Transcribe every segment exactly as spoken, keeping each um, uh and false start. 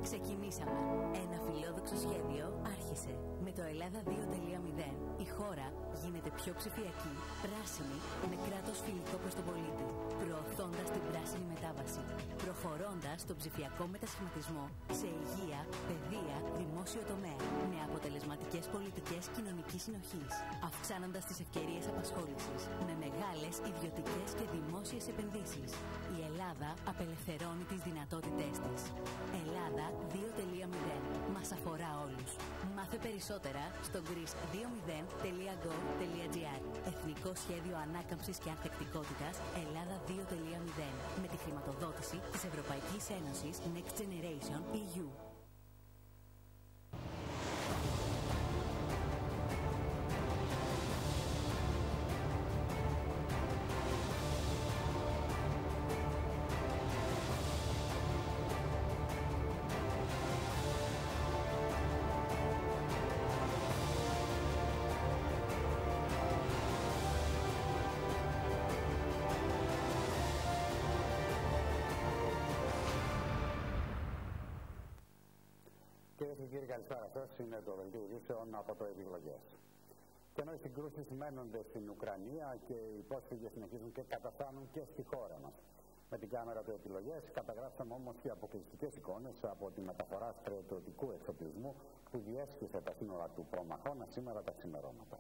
Ξεκινήσαμε. Ένα φιλόδοξο σχέδιο άρχισε. Με το Ελλάδα δύο τελεία μηδέν η χώρα γίνεται πιο ψηφιακή, πράσινη, με κράτος φιλικό προς τον πολίτη, προωθώντας την πράσινη μετάβαση, προχωρώντας τον ψηφιακό μετασχηματισμό σε υγεία, παιδεία, δημόσιο τομέα, με αποτελεσματικές πολιτικές κοινωνικής συνοχής, αυξάνοντας τις ευκαιρίες απασχόλησης, με μεγάλες ιδιωτικές και δημόσιες επενδύσεις. Η Ελλάδα απελευθερώνει τις δυνατότητές της. Ελλάδα δύο τελεία μηδέν. Μας αφορά όλους. Μάθε περισσότερα στο γκρις δύο μηδέν τελεία γκοβ τελεία τζι άρ. Εθνικό Σχέδιο Ανάκαμψης και Ανθεκτικότητας Ελλάδα δύο τελεία μηδέν. Με τη χρηματοδότηση της Ευρωπαϊκής Ένωσης Next Generation ι γιου. Κυρίες και κύριοι, καλησπέρα σας. Είναι το δελτίο ειδήσεων από το Επιλογές. Και ενώ οι συγκρούσεις μένονται στην Ουκρανία και οι πρόσφυγες συνεχίζουν και καταφθάνουν και στη χώρα μας. Με την κάμερα του Επιλογές καταγράψαμε όμως και αποκλειστικές εικόνες από τη μεταφορά στρατιωτικού εξοπλισμού που διέσχισε τα σύνορα του Προμαχώνα σήμερα τα ξημερώματα.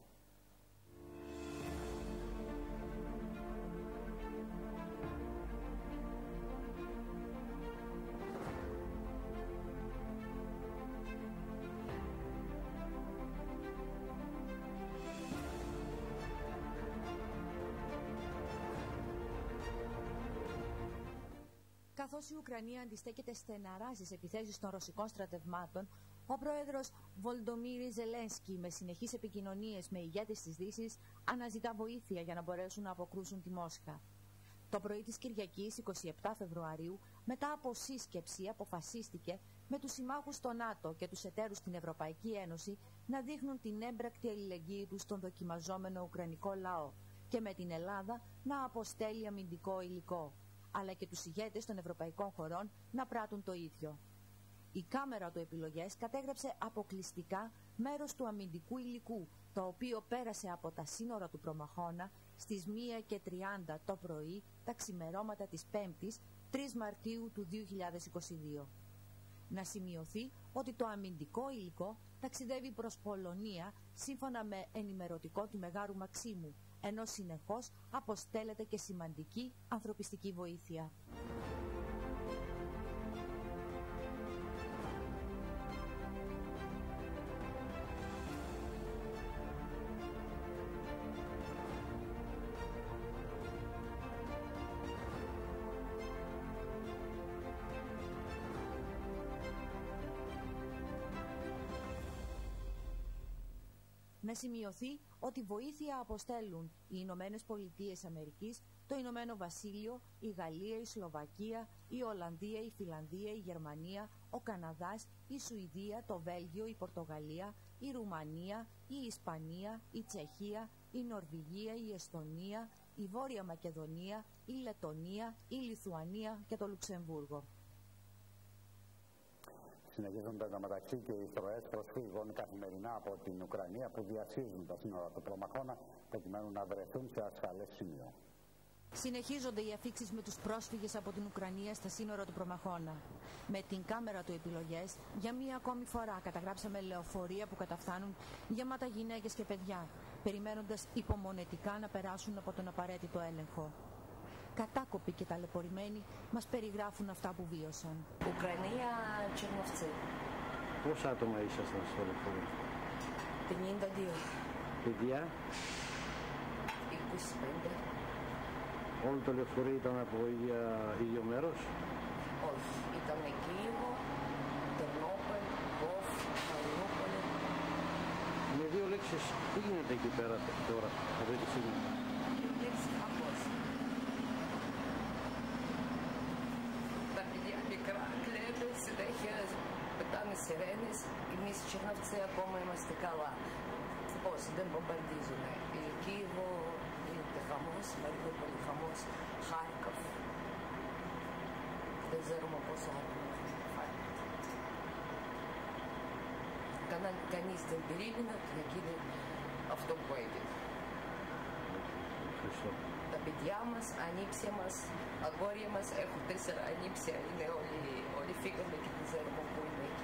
Καθώς η Ουκρανία αντιστέκεται στεναρά στις επιθέσεις των ρωσικών στρατευμάτων, ο πρόεδρος Βολντομίρ Ζελένσκι, με συνεχείς επικοινωνίες με ηγέτες της Δύσης, αναζητά βοήθεια για να μπορέσουν να αποκρούσουν τη Μόσχα. Το πρωί της Κυριακής, εικοστή εβδόμη Φεβρουαρίου, μετά από σύσκεψη, αποφασίστηκε με τους συμμάχους στο ΝΑΤΟ και τους εταίρους στην Ευρωπαϊκή Ένωση να δείχνουν την έμπρακτη αλληλεγγύη τους στον δοκιμαζόμενο Ουκρανικό λαό και με την Ελλάδα να αποστέλει αμυντικό υλικό, αλλά και τους ηγέτες των ευρωπαϊκών χωρών να πράττουν το ίδιο. Η κάμερα του Επιλογές κατέγραψε αποκλειστικά μέρος του αμυντικού υλικού, το οποίο πέρασε από τα σύνορα του Προμαχώνα στις μία και τριάντα το πρωί τα ξημερώματα της Πέμπτης, τρεις Μαρτίου του δύο χιλιάδες είκοσι δύο. Να σημειωθεί ότι το αμυντικό υλικό ταξιδεύει προς Πολωνία σύμφωνα με ενημερωτικό του Μεγάρου Μαξίμου, ενώ συνεχώς αποστέλλεται και σημαντική ανθρωπιστική βοήθεια. Να σημειωθεί ότι βοήθεια αποστέλουν οι Ηνωμένες Πολιτείες Αμερικής, το Ηνωμένο Βασίλειο, η Γαλλία, η Σλοβακία, η Ολλανδία, η Φιλανδία, η Γερμανία, ο Καναδάς, η Σουηδία, το Βέλγιο, η Πορτογαλία, η Ρουμανία, η Ισπανία, η Τσεχία, η Νορβηγία, η Εστονία, η Βόρεια Μακεδονία, η Λετονία, η Λιθουανία και το Λουξεμβούργο. Συνεχίζονται μεταξύ και οι εισρωές προσφύγων καθημερινά από την Ουκρανία που διασχίζουν τα σύνορα του Προμαχώνα προκειμένου να βρεθούν σε ασφαλές σημείο. Συνεχίζονται οι αφίξεις με τους πρόσφυγες από την Ουκρανία στα σύνορα του Προμαχώνα. Με την κάμερα του Επιλογές, για μία ακόμη φορά καταγράψαμε λεωφορεία που καταφθάνουν γεμάτα γυναίκες και παιδιά, περιμένοντας υπομονετικά να περάσουν από τον απαραίτητο έλεγχο. Κατάκοποι και ταλαιπωρημένοι μας περιγράφουν αυτά που βίωσαν. Ουκρανία, Черновцы. Πόσα άτομα ήσασταν στο λεωφορείο? πενήντα δύο. Παιδιά? είκοσι πέντε. Όλο το λεωφορείο ήταν από ίδια, ίδιο μέρος? Όχι, ήταν Κίεβο, Τερνόπολη, Λβόβ, Μαριούπολη. Με δύο λέξεις, τι γίνεται εκεί πέρα τώρα, αυτή τη στιγμή? Δύο λέξεις, χαμός. Τα παιδιά μικρά κλαίνε, συνέχεια πετάνε σιρένες. Εμείς οι Черновцы ακόμα είμαστε καλά. Όχι, δεν μπομπαρδίζουν. Η Κίεβο γίνεται χαμός, Μαριούπολη χαμός, Χάρκοφ. Δεν ξέρουμε πόσο άτομα. αν κανείς δεν περίμενε ότι θα γίνει αυτό που έγινε. Ευχαριστώ. Τα παιδιά μας, ανήψια μας, αγόρια μας, έχουν τέσσερα ανήψια, είναι όλοι, όλοι φύγαμε και δεν ξέρουμε πού είναι εκεί.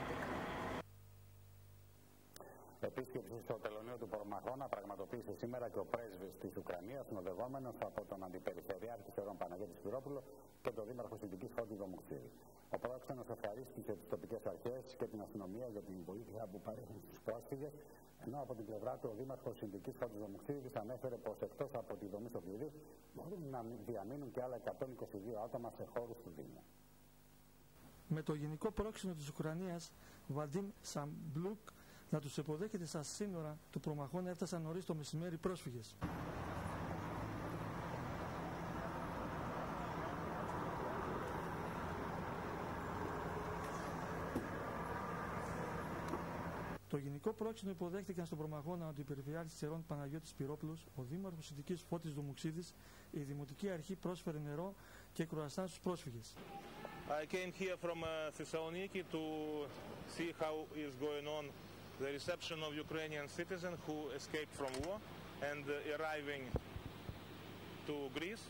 Επίσκεψη στο τελωνείο του Προμαχώνα πραγματοποίησε σήμερα και ο πρέσβης της Ουκρανίας, συνοδευόμενος από τον Αντιπεριφερειάρχη Σερών Παναγιώτη Σπυρόπουλο και τον Δήμαρχο Συντικής Φώτη Δομοξίδη. Ο πρόξενος ευχαρίστησε τις τοπικές αρχές και την αστυνομία για την βοήθεια που παρέχουν στους πρόσφυγες, ενώ από την πλευρά του ο Δήμαρχος Συντικής Φώτη Δομοξίδη ανέφερε πως εκτός από τη δομή στο κλειδί μπορούν να διαμείνουν και άλλα εκατόν είκοσι δύο άτομα σε χώρους του Δήμου. Με το Γενικό Πρόξενο της Ουκρανίας, Βαντίμ Σαμπλούκ, να τους υποδέχεται στα σύνορα του Προμαχώνα έφτασαν νωρίς το μεσημέρι πρόσφυγες. Το Γενικό Πρόξενο υποδέχτηκαν στον Προμαχώνα ο Αντιπεριφερειάρχης Σερών Παναγιώτης Σπυρόπουλος, ο Δήμαρχος Συντικής Φώτης Δομοξίδης, η Δημοτική Αρχή πρόσφερε νερό και κρουαστάν στους πρόσφυγες. I came here from uh, Thessaloniki to see how is going on the reception of Ukrainian citizens who escaped from war and uh, arriving to Greece.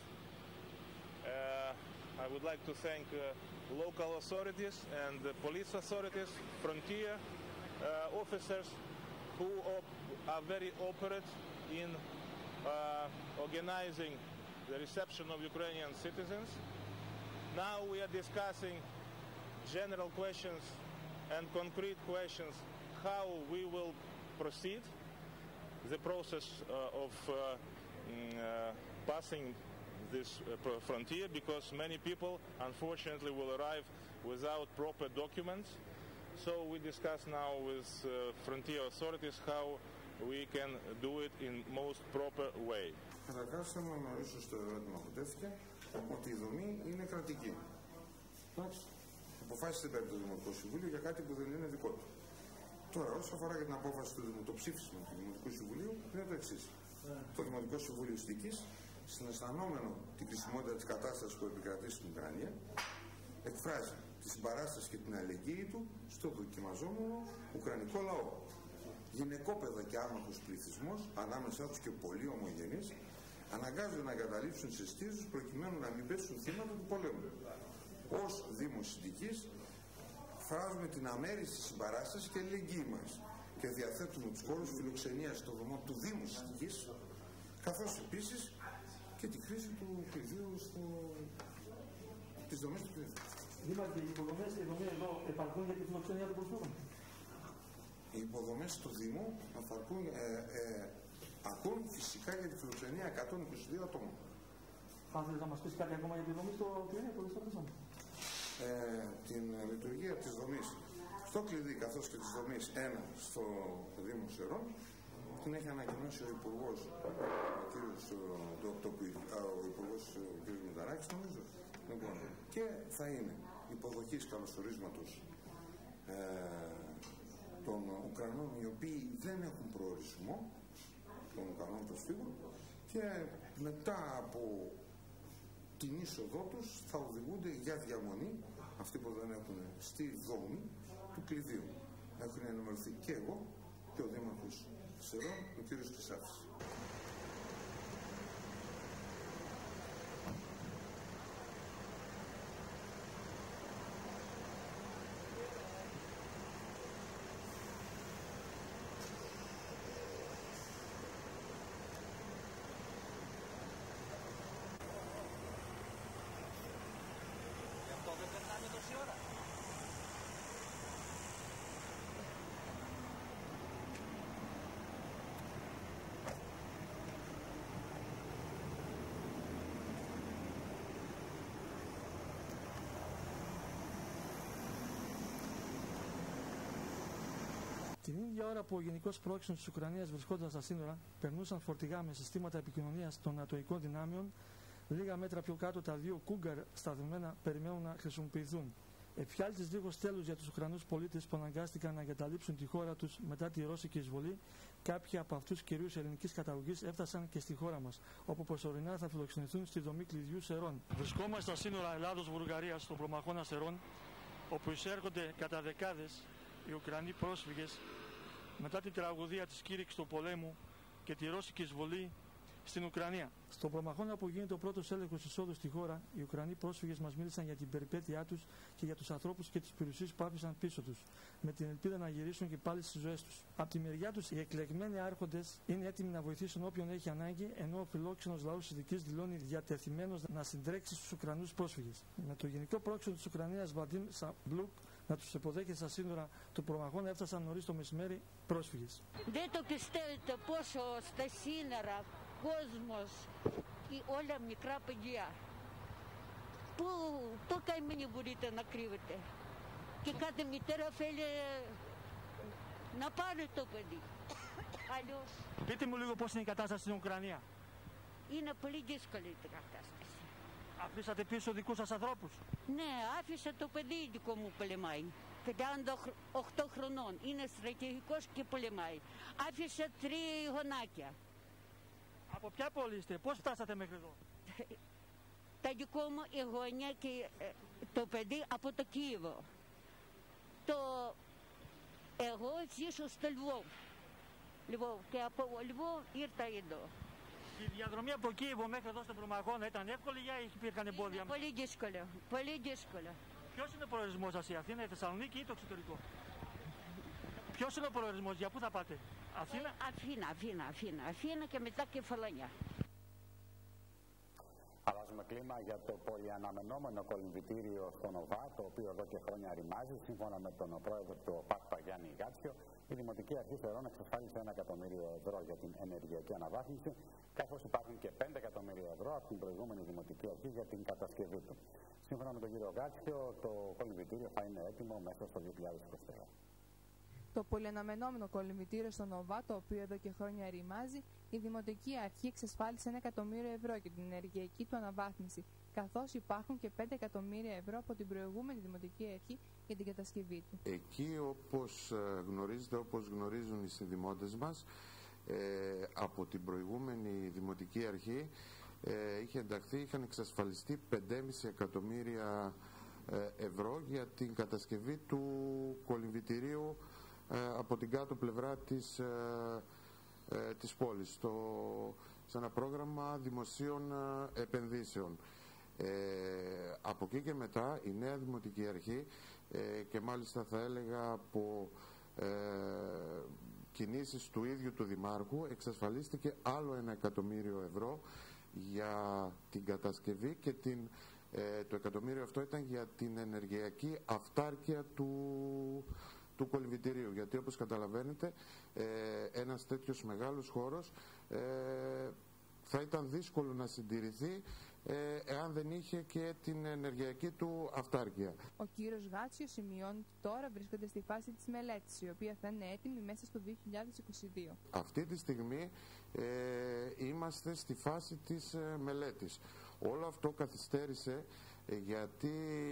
Uh, I would like to thank uh, local authorities and the police authorities, frontier uh, officers who op are very operate in uh, organizing the reception of Ukrainian citizens. Now we are discussing general questions and concrete questions how we will proceed the process uh, of uh, mm, uh, passing this uh, frontier, because many people unfortunately will arrive without proper documents. So we discuss now with uh, frontier authorities how we can do it in most proper way. Καταρχάς θέλω να γνωρίσω στο ερώτημα που τέθηκε ότι η δομή είναι κρατική. Αποφάσισε πέρα το Δημοτικό Συμβούλιο για κάτι που δεν είναι δικό του. Τώρα, όσο αφορά για την απόφαση του το ψήφισμα του Δημοτικού Συμβουλίου, είναι το εξής. Yeah. Το Δημοτικό Συμβούλιο Συντικής, συναισθανόμενο την κρισιμότητα της κατάστασης που επικρατεί στην Ουκρανία, εκφράζει τη συμπαράσταση και την αλληλεγγύη του στο δοκιμαζόμενο Ουκρανικό λαό. Γυναικόπαιδα και άμαχος πληθυσμός, ανάμεσά τους και πολύ ομογενείς, αναγκάζονται να εγκαταλείψουν τις αιστείες τους προκειμένου να μην πέσουν θύματα του πολέμου. Ως Δήμος Συντικής, φράζουμε την αμέριστη συμπαράσταση και αλληλεγγύη μας και διαθέτουμε τους χώρους φιλοξενίας στο δωμό του Δήμου Συντικής, καθώς επίσης και τη χρήση του πεδίου στο... της δομής του πεδίου. Δήμαρχε, οι υποδομές και οι δομές εδώ επαρκούν για τη φιλοξενία των προσφύγων? Οι υποδομές του Δήμου επαρκούν, ε, ε, ακούν φυσικά για τη φιλοξενία εκατόν είκοσι δύο ατόμων. Θα ήθελες να μας πεις κάτι ακόμα για τη δομή στο κλειδί που δεν ε, την λειτουργία της δομής στο κλειδί καθώς και της δομής ένα στο Δήμο Σερών την έχει ανακοινώσει ο Υπουργός ο κύριος το, το, ο Υπουργός ο κύριος Μηταράκης νομίζω λοιπόν, και θα είναι υποδοχής καλωσορίσματος ε, των Ουκρανών οι οποίοι δεν έχουν προορισμό των Ουκρανών προσφύγων και μετά από την είσοδό τους θα οδηγούνται για διαμονή αυτοί που δεν έχουν στη δόμη του κλειδίου. Έχουν ενημερωθεί και εγώ και ο Δήμαρχος Σερών, ο κύριος Χρυσάφης. Την ίδια ώρα που ο Γενικός Πρόξενος της Ουκρανίας βρισκόταν στα σύνορα, περνούσαν φορτηγά με συστήματα επικοινωνίας των νατοικών δυνάμεων. Λίγα μέτρα πιο κάτω, τα δύο Cougar σταθμένα περιμένουν να χρησιμοποιηθούν. Εφιάλτης λίγος τέλους για τους Ουκρανούς πολίτες που αναγκάστηκαν να εγκαταλείψουν τη χώρα τους μετά τη ρώσικη εισβολή. Κάποιοι από αυτούς κυρίως ελληνικής καταγωγής έφτασαν και στη χώρα μας, όπου προσωρινά θα φιλοξενηθούν στη δομή κλειδιού Σερών. Βρισκόμαστε στα σύνορα Ελλάδος-Βουλγαρίας, στον Προμαχώνα Σερών, όπου εισέρχονται κατά δεκάδες οι Ουκρανοί πρόσφυγες μετά την τραγωδία της κήρυξης του πολέμου και τη ρώσικη εισβολή στην Ουκρανία. Στο προμαχώνα που γίνεται ο πρώτος έλεγχος εισόδου στη χώρα, οι Ουκρανοί πρόσφυγες μας μίλησαν για την περιπέτειά τους και για τους ανθρώπους και τις περιουσίες που άφησαν πίσω τους, με την ελπίδα να γυρίσουν και πάλι στις ζωές τους. Από τη μεριά τους, οι εκλεγμένοι άρχοντες είναι έτοιμοι να βοηθήσουν όποιον έχει ανάγκη, ενώ ο φιλόξενος λαός της Δυτικής δηλώνει διατεθειμένος να συντρέξει στους Ουκρανούς πρόσφυγες. Με το Γενικό Πρόξενο της Ουκρανίας, Βαντίμ Σαμπλούκ, να τους υποδέχεται στα σύνορα του προμαχώνα, έφτασαν νωρίς το μεσημέρι πρόσφυγες. Δεν το πιστεύετε πόσο στα σύνορα κόσμος και όλα μικρά παιδιά. Πού το καημένοι μπορείτε να κρύβετε. Και κάθε μητέρα θέλει να πάρει το παιδί. Αλλιώς. Πείτε μου λίγο πώς είναι η κατάσταση στην Ουκρανία. Είναι πολύ δύσκολη η κατάσταση. Αφήσατε πίσω δικούς σας ανθρώπους? Ναι, άφησα το παιδί δικό μου πολεμάει. πενήντα οκτώ χρονών. Είναι στρατηγικός και πολεμάει. Άφησα τρία γονάκια. Από ποια πόλη είστε, πώς φτάσατε μέχρι εδώ? Τα δικό μου εγγόνια και ε, το παιδί από το Κίεβο. Το... Εγώ ζήσω στο Λβόβ. Λβόβ. Και από Λβόβ ήρθα εδώ. Η διαδρομή από το Κίεβο μέχρι εδώ στον προμαχώνα ήταν εύκολη ή υπήρχαν εμπόδια? Είναι πολύ δύσκολο. Πολύ δύσκολο. Ποιος είναι ο προορισμός σας, η Αθήνα, η Θεσσαλονίκη ή το εξωτερικό? Ποιος είναι ο προορισμός, για πού θα πάτε? Αθήνα? Αθήνα, Αθήνα, Αθήνα, Αθήνα και μετά Κεφαλονιά. Αλλάζουμε κλίμα για το πολυαναμενόμενο κολυμβητήριο στον ΟΒΑ, το οποίο εδώ και χρόνια ρημάζει. Σύμφωνα με τον πρόεδρο του ΟΠΑΚ, Γιάννη Γάτσιο, η Δημοτική Αρχή Θερών εξασφάλισε ένα εκατομμύριο ευρώ για την ενεργειακή αναβάθμιση, καθώς υπάρχουν και πέντε εκατομμύρια ευρώ από την προηγούμενη Δημοτική Αρχή για την κατασκευή του. Σύμφωνα με τον κύριο Γάτσιο, το κολυμβητήριο θα είναι έτοιμο μέσα στο δύο χιλιάδες είκοσι τρία. Το πολυαναμενόμενο κολυμβητήριο στον ΟΒΑ, το οποίο εδώ και χρόνια ρημάζει, η Δημοτική Αρχή εξασφάλισε ένα εκατομμύριο ευρώ για την ενεργειακή του αναβάθμιση, καθώς υπάρχουν και πέντε εκατομμύρια ευρώ από την προηγούμενη Δημοτική Αρχή για την κατασκευή του. Εκεί, όπως γνωρίζετε, όπως γνωρίζουν οι συνδημότες μας, ε, από την προηγούμενη Δημοτική Αρχή ε, είχε ενταχθεί, είχαν εξασφαλιστεί πέντε κόμμα πέντε εκατομμύρια ευρώ για την κατασκευή του κολυμβητηρίου από την κάτω πλευρά της, ε, της πόλης στο, σε ένα πρόγραμμα δημοσίων επενδύσεων. Ε, από εκεί και μετά η νέα Δημοτική Αρχή ε, και μάλιστα θα έλεγα από ε, κινήσεις του ίδιου του Δημάρχου εξασφαλίστηκε άλλο ένα εκατομμύριο ευρώ για την κατασκευή και την, ε, το εκατομμύριο αυτό ήταν για την ενεργειακή αυτάρκεια του του κολυμβητηρίου, γιατί όπως καταλαβαίνετε ε, ένας τέτοιος μεγάλος χώρος ε, θα ήταν δύσκολο να συντηρηθεί ε, εάν δεν είχε και την ενεργειακή του αυτάρκεια. Ο κύριος Γάτσιος σημειώνει ότι τώρα βρίσκονται στη φάση της μελέτης, η οποία θα είναι έτοιμη μέσα στο δύο χιλιάδες είκοσι δύο. Αυτή τη στιγμή ε, είμαστε στη φάση της ε, μελέτης. Όλο αυτό καθυστέρησε γιατί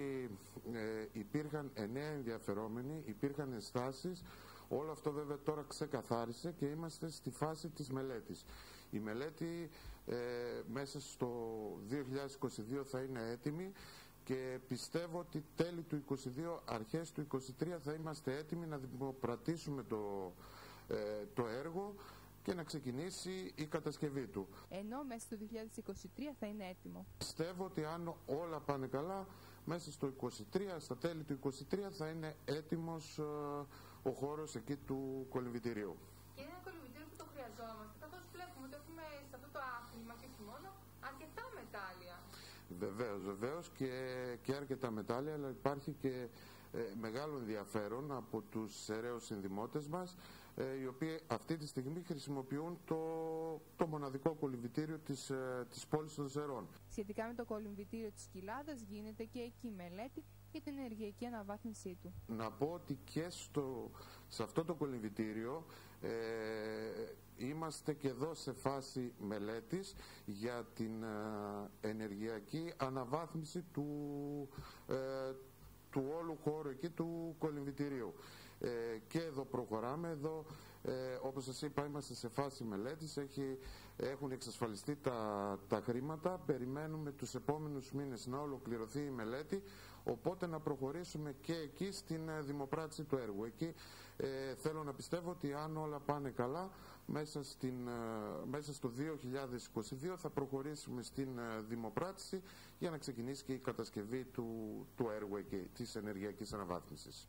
ε, υπήρχαν εννέα ενδιαφερόμενοι, υπήρχαν ενστάσεις, όλο αυτό βέβαια τώρα ξεκαθάρισε και είμαστε στη φάση της μελέτης. Η μελέτη ε, μέσα στο δύο χιλιάδες είκοσι δύο θα είναι έτοιμη και πιστεύω ότι τέλη του είκοσι δύο, αρχές του είκοσι τρία θα είμαστε έτοιμοι να δημοπρατήσουμε το, ε, το έργο και να ξεκινήσει η κατασκευή του. Ενώ μέσα στο δύο χιλιάδες είκοσι τρία θα είναι έτοιμο. Πιστεύω ότι αν όλα πάνε καλά, μέσα στο είκοσι τρία, στα τέλη του είκοσι τρία θα είναι έτοιμος ε, ο χώρος εκεί του κολυμβητηρίου. Και είναι ένα κολυμβητήριο που το χρειαζόμαστε, καθώς βλέπουμε ότι έχουμε σε αυτό το άθλημα και όχι μόνο αρκετά μετάλλια. Βεβαίως, βεβαίως και, και αρκετά μετάλλια, αλλά υπάρχει και ε, μεγάλο ενδιαφέρον από τους αιρέους συνδημότες μας, ε, οι οποίοι αυτή τη στιγμή χρησιμοποιούν το, το μοναδικό κολυμβητήριο της, ε, της πόλης των Ζερών. Σχετικά με το κολυμβητήριο της Κοιλάδας γίνεται και εκεί μελέτη για την ενεργειακή αναβάθμισή του. Να πω ότι και στο, σε αυτό το κολυμβητήριο ε, είμαστε και εδώ σε φάση μελέτης για την ε, ενεργειακή αναβάθμιση του, ε, του όλου χώρου εκεί του κολυμβητηρίου. Ε, και εδώ προχωράμε, εδώ ε, όπως σας είπα είμαστε σε φάση μελέτης, έχει, έχουν εξασφαλιστεί τα, τα χρήματα, περιμένουμε τους επόμενους μήνες να ολοκληρωθεί η μελέτη Οπότε να προχωρήσουμε και εκεί στην ε, δημοπράτηση του έργου. Εκεί ε, θέλω να πιστεύω ότι αν όλα πάνε καλά, μέσα, στην, ε, μέσα στο δύο χιλιάδες είκοσι δύο θα προχωρήσουμε στην ε, δημοπράτηση για να ξεκινήσει και η κατασκευή του, του έργου εκεί, της ενεργειακής αναβάθμισης.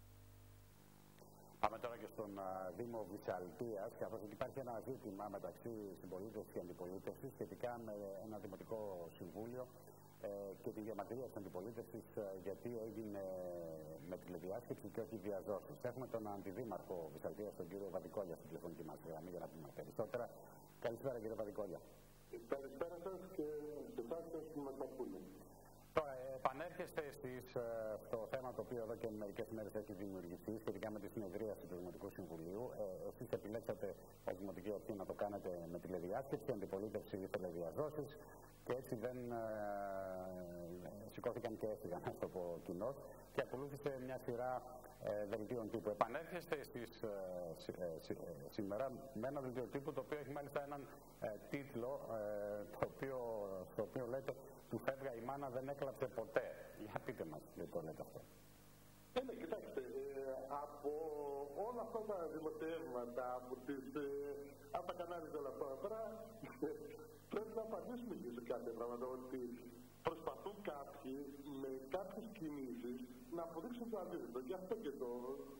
Πάμε τώρα και στον uh, Δήμο Βυσσαλτίας, καθώς υπάρχει ένα ζήτημα μεταξύ συμπολίτευσης και αντιπολίτευσης σχετικά με ένα δημοτικό συμβούλιο ε, και τη διαμαρτυρία της αντιπολίτευσης ε, γιατί έγινε με τηλεδιάσκεψη και όχι διαζώσεις. Έχουμε τον αντιδήμαρχο Βυσσαλτίας, τον κύριο Βαδικόλια, στην τηλεφωνική μας γραμμή για να πούμε περισσότερα. Καλησπέρα κύριε Βαδικόλια. Καλησπέρα σας και σε εσάς που μας ακούνε. Τώρα, επανέρχεστε στις, στο θέμα το οποίο εδώ και μερικές μέρες έχει δημιουργηθεί σχετικά με τη συνεδρίαση του Δημοτικού Συμβουλίου. Ε, εσείς επιλέξατε ως Δημοτική Αρχή να το κάνετε με τηλεδιάσκεψη, η αντιπολίτευση ήθελε διαζώσεις και έτσι δεν ε, σηκώθηκαν και έφυγαν, να το πω, κοινώς και ακολούθησε μια σειρά ε, δελτίων τύπου. Επανέρχεστε στις, ε, ε, ε, σήμερα με ένα δελτίο τύπου το οποίο έχει μάλιστα έναν ε, τίτλο ε, το οποίο, στο οποίο λέτε «Του φεύγα η μάνα δεν έκλαψε ποτέ». Για πείτε μας γιατί το λέτε αυτό. Ε, ναι, κοιτάξτε, ε, από όλα αυτά τα δημοσιεύματα, από, τις, ε, από τα κανάλια και όλα αυτά τώρα, πρέπει να απαντήσουμε και σε κάποια πράγματα, ότι προσπαθούν κάποιοι με κάποιες κινήσεις να αποδείξουν το αντίθετο. Γι' αυτό και το,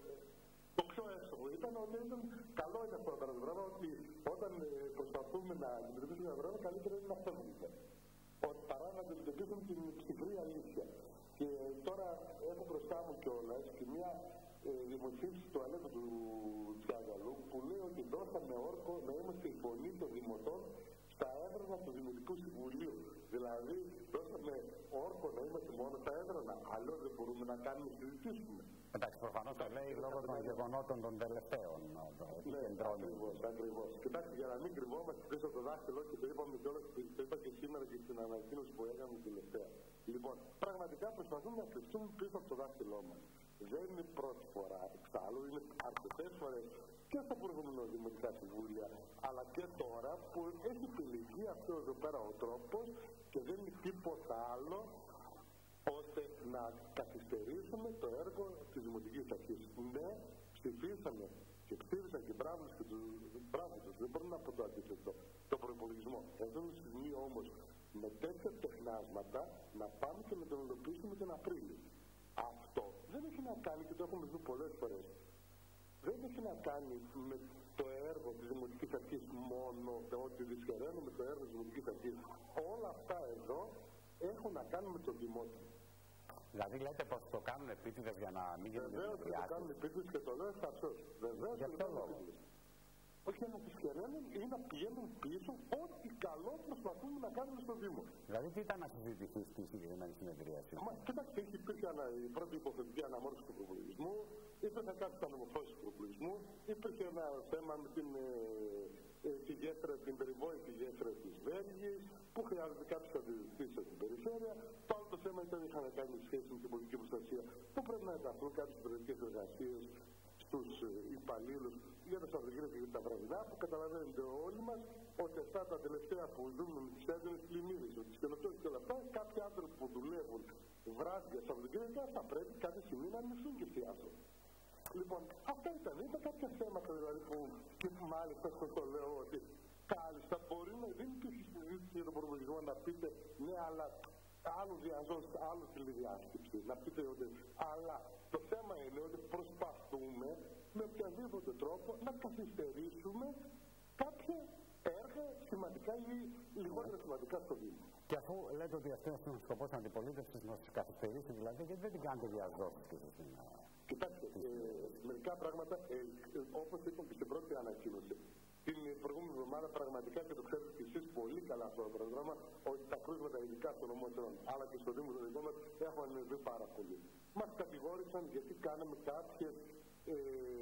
το πιο εύστοχο ήταν ότι ήταν καλό είναι αυτό το πράγμα, ότι όταν ε, προσπαθούμε να αντιμετωπίσουμε ένα πράγμα, καλύτερα είναι να φεύγουμε. Παρά να αντιμετωπίσουμε την ψυχρή αλήθεια. Και τώρα έχω μπροστά μου κιόλας και μια ε, δημοσίευση του Αλέκου του Τσιάγαλου που λέει ότι δώσαμε όρκο να είμαστε η φωνή των δημοτών στα έδρανα του Δημοτικού Συμβουλίου. Δηλαδή, δώσαμε όρκο να είμαστε μόνο στα έδρανα. Αλλιώς δεν μπορούμε να κάνουμε συζητήσουμε. Εντάξει, προφανώς το λέει λόγω των γεγονότων των τελευταίων. Ναι, ακριβώς, ακριβώς. Κοιτάξτε, για να μην κρυβόμαστε πίσω από το δάχτυλο και το είπαμε κιόλας, το είπα και σήμερα και στην ανακοίνωση που έκαναμε τελευταία. Λοιπόν, πραγματικά προσπαθούμε να κρυφτούμε πίσω από το δάχτυλό μας. Δεν είναι πρώτη φορά, εξάλλου, είναι αρκετές φορές και στα προηγούμενα δημοτικά συμβούλια, αλλά και τώρα που έχει επιλεγεί αυτό εδώ πέρα ο τρόπος και δεν είναι τίποτα άλλο ώστε να καθυστερήσουμε το έργο της Δημοτικής Αρχής. Ναι, ψηφίσαμε και ψήφισαν και μπράβο και τους μπράβο τους, δεν μπορούμε να πω το αντίθετο, το προϋπολογισμό. Εδώ είναι στιγμή όμως με τέτοια τεχνάσματα να πάμε και να τον υλοποιήσουμε τον Απρίλιο. Αυτό δεν έχει να κάνει, και το έχουμε δει πολλές φορές, δεν έχει να κάνει με το έργο της Δημοτικής Αρχής μόνο, ότι δυσχεραίνουμε το έργο της Δημοτικής Αρχής. Όλα αυτά εδώ έχουν να κάνουν με τον δημότιο. Δηλαδή λέτε πως το κάνουν επίτηδες για να μην γίνουν διάσκεψεις. Βεβαίως το κάνουν επίτηδες και το λέω ευθαρσώς. Βεβαίως για ποιο λόγο? Όχι για να δυσχεραίνουν ή να πηγαίνουν πίσω ό,τι καλό προσπαθούμε να κάνουμε στο Δήμο. Δηλαδή τι ήταν να συζητηθεί στη συγκεκριμένη συνεδρίαση? Μα κοιτάξτε, υπήρχε ένα, η πρώτη υποθετική αναμόρφωση του προπολογισμού, υπήρχε κάτι στα νομοθέτηση του προπολογισμού, υπήρχε ένα θέμα με την, ε, ε, τη γέφυρα, την περιβόητη γέφυρα της Βέλγης, που χρειάζεται κάποιες αντιδοτήσεις στην περιφέρεια. Το άλλο το θέμα ήταν είχαν κάνει σχέση με την πολιτική προστασία, που πρέπει να ενταχθούν κάποιες προεδρικές εργασίες στους υπαλλήλους για τα Σαββατοκύριακα και τα βραδινά, που καταλαβαίνετε όλοι μας ότι αυτά τα τελευταία που δούμε με τις έντονες πλημμύρες, τις καινοτόμες και όλα αυτά, κάποιοι άνθρωποι που δουλεύουν βράδια Σαββατοκύριακα θα πρέπει κάποια στιγμή να ανοιχθούν και αυτοί άνθρωποι. Λοιπόν, αυτά ήταν, ήταν κάποια θέματα δηλαδή που και μάλιστα αυτό το λέω ότι κάλλιστα μπορεί να δεν υπήρχε συζήτηση για τον προπολογισμό να πείτε ναι, αλλά άλλο διαζώσει, άλλο τηλεδιάσκεψη. Να πείτε ότι. Αλλά το θέμα είναι ότι προσπαθούμε με οποιαδήποτε τρόπο να καθυστερήσουμε κάποια έργα σημαντικά ή λιγότερα σημαντικά στο Δήμο. Και αφού λέτε ότι αυτό είναι ο σκοπός της αντιπολίτευσης να σας καθυστερήσει, δηλαδή, γιατί δεν την κάνετε διαζώσεις και εσείς? Κοιτάξτε, ε, μερικά πράγματα, ε, ε, όπως είπαμε και στην πρώτη ανακοίνωση, την προηγούμενη εβδομάδα πραγματικά και το ξέρετε και εσείς πολύ καλά αυτό το πρόγραμμα, ότι τα κρούσματα ειδικά στο νομό Τρών, αλλά και στο Δήμο του δικό μας έχουν ανεβεί πάρα πολύ. Μας κατηγόρησαν γιατί κάναμε κάποιες ε,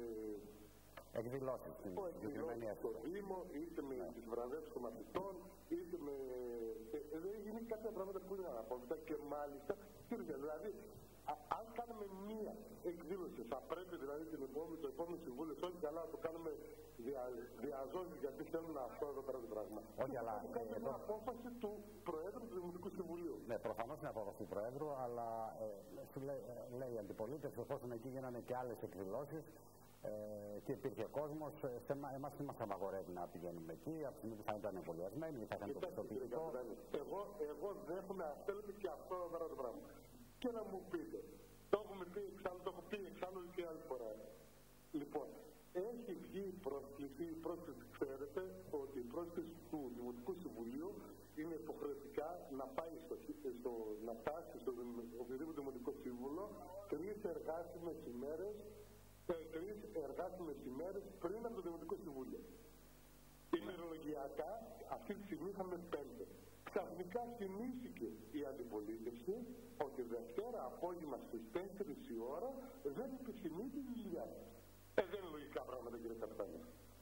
εκδηλώσεις στο Δήμο, είτε με ναι. τις βραδεύσεις των μαθητών, είτε με... Ε, ε, είναι κάποια πράγματα που είναι αναπόφευκτα και μάλιστα, κύριε, δηλαδή, αν κάνουμε μία εκδήλωση, θα πρέπει δηλαδή την επόμενη, το επόμενο συμβούλιο, όχι καλά, να το κάνουμε δια, διαζώσεις γιατί θέλουν αυτό εδώ πέρα το πράγμα. Όχι, αλλά. Είναι μια απόφαση του Προέδρου του Δημοτικού Συμβουλίου. Ναι, προφανώς είναι απόφαση του Προέδρου, αλλά ε, σου λέει, ε, λέει η αντιπολίτευση, εφόσον εκεί γίνανε και άλλες εκδηλώσεις ε, και υπήρχε κόσμος, ε, εμάς τι μας απαγορεύει να πηγαίνουμε εκεί, από τη στιγμή που θα ήταν εμβολιασμένοι, θα ήταν το πιστοποιητικό. Εγώ, εγώ δέχομαι, θέλετε και αυτό εδώ πέρα το πράγμα. Και να μου πείτε, το έχουμε πει εξάλλου, το έχω πει εξάλλου και άλλη φορά. Λοιπόν, έχει βγει η πρόσκληση, η πρόσκληση ξέρετε ότι η πρόσκληση του Δημοτικού Συμβουλίου είναι υποχρεωτικά να πάει στο, στο, να φτάσει στο οποιοδήποτε Δημοτικό Σύμβουλο τρεις εργάσιμες ημέρες, τρεις εργάσιμες ημέρες πριν από το Δημοτικό Συμβούλιο. Ημερολογιακά αυτή τη στιγμή είχαμε πέντε. Ξαφνικά θυμήθηκε η αντιπολίτευση ότι Δευτέρα απόγευμα στις τέσσερις η ώρα δεν επιθυμεί τη δουλειά της. Ε, δεν είναι λογικά πράγματα, κύριε Καπιτάνη.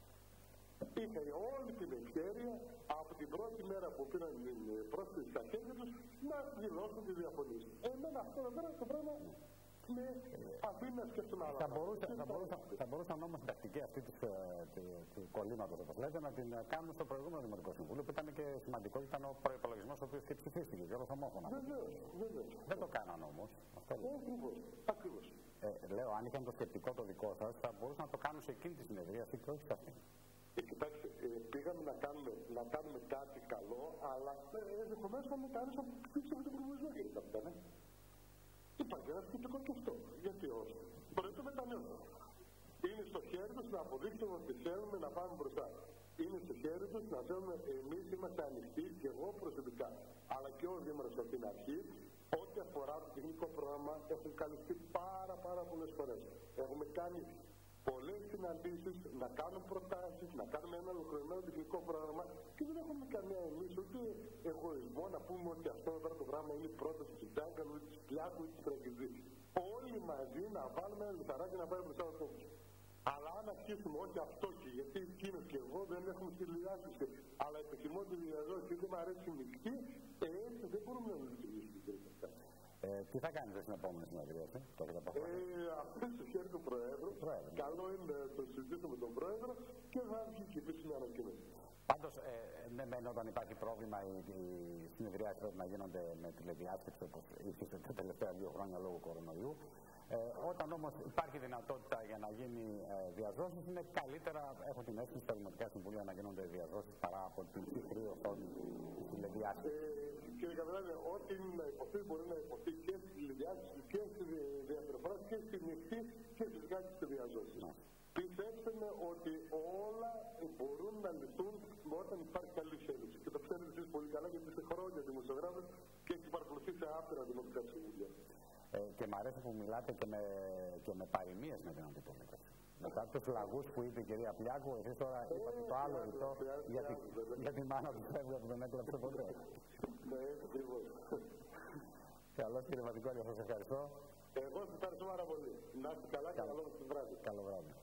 Είχα όλη την ευκαιρία από την πρώτη μέρα που πήραν την πρόσκληση στα χέρια τους να δηλώσουν τη διαφωνία. Εμένα αυτό εδώ πέρα το πράγμα με αφήνει να σκεφτούν άλλα. Θα, μπορούσα, θα, μπορούσα, θα μπορούσαν όμως την τακτική αυτή της, του, του κολλήματος, όπως λέτε, να την κάνουν στο προηγούμενο Δημοτικό Συμβούλιο που ήταν και σημαντικό, ήταν ο προϋπολογισμός ο οποίος και ψηφίστηκε και όλος ομόφωνα. Βεβαίως, βεβαίως. Δεν το κάνανε όμως. Αυτό λέω. Ακριβώς, ακριβώς. Ε, λέω, αν είχαν το σκεπτικό το δικό σας, θα μπορούσαν να το κάνουν σε εκείνη τη συνεδρία και όχι σε αυτή. Ε, κοιτάξτε, ε, πήγαμε να κάνουμε, να κάνουμε κάτι καλό, αλλά ενδεχομένως θα με κάνεις να ψήφισαμε τον προβλησμό, κύριε Καπιτάνε. Υπάρχει ένα σκεπτικό και αυτό. Γιατί όχι. Μπορεί το μετανιώσω. Είναι στο χέρι τους να αποδείξουν ότι θέλουμε να πάμε μπροστά. Είναι στο χέρι τους να θέλουμε, εμείς είμαστε ανοιχτοί και εγώ προσωπικά, αλλά και ο Δήμαρχος από την αρχή, ό,τι αφορά το τεχνικό πρόγραμμα έχουν καλυφθεί πάρα πάρα πολλές φορές. Έχουμε κάνει πολλές συναντήσεις, να κάνουν προτάσεις, να κάνουμε ένα ολοκληρωμένο τεχνικό πρόγραμμα και δεν έχουμε καμία εμείς ούτε εγωισμό να πούμε ότι αυτό εδώ το πρόγραμμα είναι η πρόταση του Ντάγκαλου, της Πλιάκου ή της Τραγκιζή. Όλοι μαζί να βάλουμε ένα λιθαράκι να πάει μπροστά από αυτό. Αλλά αν αρχίσουμε όχι αυτό και γιατί εκείνος και εγώ δεν έχουμε στη διάσωση, αλλά επιθυμώ τη διαδόση, δεν μου αρέσει η μεικτή, έτσι δεν μπορούμε να λειτουργήσουμε. Ε, τι θα κάνετε στην επόμενη συνεδρίαση, το έχετε αποφασίσει? Ε, αυτό είναι στο χέρι του Προέδρου. Πρόεδρο. Καλό είναι να το συζητήσουμε με τον Πρόεδρο και θα βγει και επίσης μια ανακοίνωση. Πάντως, ε, ναι, μεν όταν υπάρχει πρόβλημα, οι, οι συνεδριάσεις πρέπει να γίνονται με τηλεδιάσκεψη όπως ήρθε τα τελευταία δύο χρόνια λόγω κορονοϊού. Ε, όταν όμως υπάρχει δυνατότητα για να γίνει ε, διαζώσεις, είναι καλύτερα, έχω την αίσθηση στα Δημοτικά Συμβούλια να γίνονται διαζώσεις παρά από την ψυχρή οθόνη της τηλεδιάσκεψης. Ε, κύριε Καπιτάνη, ό,τι είναι να υποθεί μπορεί να υποθεί και στη τηλεδιάσκεψη και στη διαστροφράση και στη μεικτή και φυσικά και στη διαζώση. Ναι. Πιστέψτε με ότι όλα μπορούν να λυθούν όταν υπάρχει καλή θέληση. Και το ξέρετε εσείς πολύ καλά γιατί είστε χρόνια δημοσιογράφοι και έχετε παρακολουθήσει άπειρα Δημοτικά Συμβούλια. Ε, και μ' αρέσει που μιλάτε και με, και με παροιμίες με την αντιπολίτευση. Μετά τους λαγούς που είπε η κυρία Πλιάκου, εσείς τώρα είπατε το άλλο ρητό για, τη, για τη μάνα του φεύγει που δεν έκλαψε ποτέ. Ναι, ακριβώς. Καλώς κύριε Βατικόλια, σας ευχαριστώ. Εγώ σας ευχαριστώ πάρα πολύ. Να είστε καλά και καλό βράδυ. Καλό βράδυ.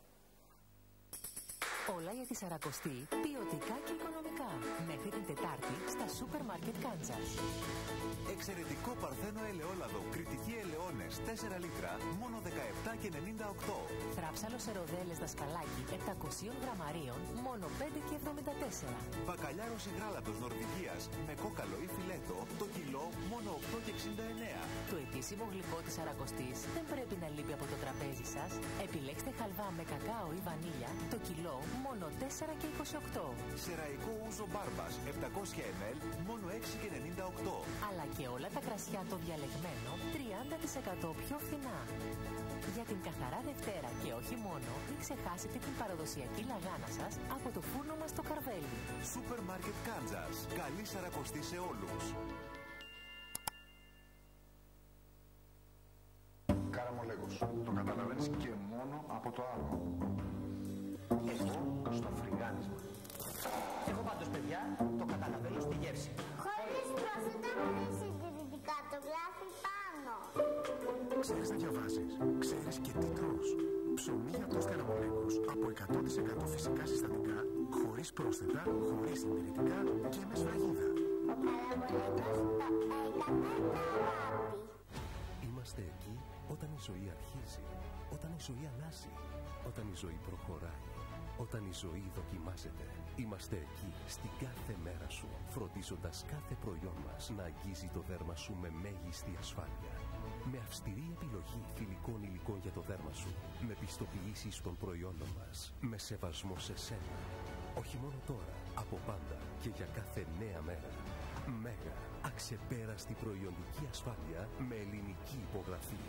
Όλα για τη Σαρακοστή, ποιοτικά και οικονομικά. Μέχρι την Τετάρτη στα σούπερ μάρκετ Κάντζας. Εξαιρετικό παρθένο ελαιόλαδο, κριτική ελαιώνες, τέσσερα λίτρα, μόνο δεκαεπτά και ενενήντα οκτώ. Θράψαλο σε ροδέλες δασκαλάκι επτακόσια γραμμαρίων, μόνο πέντε και εβδομήντα τέσσερα. Μπακαλιάρος υγράλατος Νορβηγίας με κόκαλο ή φιλέτο, το κιλό μόνο οκτώ και εξήντα εννέα. Το ετήσιμο γλυκό της Σαρακοστής δεν πρέπει να λείπει από το τραπέζι σας. Επιλέξτε χαλβά με κακάο ή βανίλια, το κιλό μόνο τέσσερα και είκοσι οκτώ. Σεραϊκό ούζο μπάρμπας επτακόσια μιλιλίτρα, μόνο έξι και ενενήντα οκτώ. Αλλά και όλα τα κρασιά το διαλεγμένο τριάντα τοις εκατό πιο φθηνά. Για την καθαρά Δευτέρα και όχι μόνο, μην ξεχάσετε την παραδοσιακή λαγάνα σας από το φούρνο μας στο Καρβέλι. Σούπερ μάρκετ Κάντζας. Καλή Σαρακοστή σε όλους. Καραμολέγος. Το καταλαβαίνεις και μόνο από το άλλο. Εγώ στο φρυγάνισμα. Εγώ πάντως, παιδιά, το καταλαβαίνω στη γεύση. Χωρίς πρόσθετα, χωρίς συντηρητικά, το γράφει πάνω. Ξέρεις να διαβάζεις, ξέρεις και τι τρως. Ψωμί για τόστ Καραμολέγος από εκατό τοις εκατό φυσικά συστατικά, χωρίς πρόσθετα, χωρίς συντηρητικά και με σφραγίδα. Ο Καραμολέγος το έκανε αγάπη. Είμαστε εκεί η ζωή αρχίζει, όταν η ζωή αλλάζει, όταν η ζωή προχωράει, όταν η ζωή δοκιμάζεται. Είμαστε εκεί στην κάθε μέρα σου, φροντίζοντας κάθε προϊόν μας να αγγίζει το δέρμα σου με μέγιστη ασφάλεια. Με αυστηρή επιλογή φιλικών υλικών για το δέρμα σου, με πιστοποιήσεις των προϊόντων μας, με σεβασμό σε σένα. Όχι μόνο τώρα, από πάντα και για κάθε νέα μέρα. Μέγα, αξεπέραστη προϊόντικη ασφάλεια με ελληνική υπογραφή.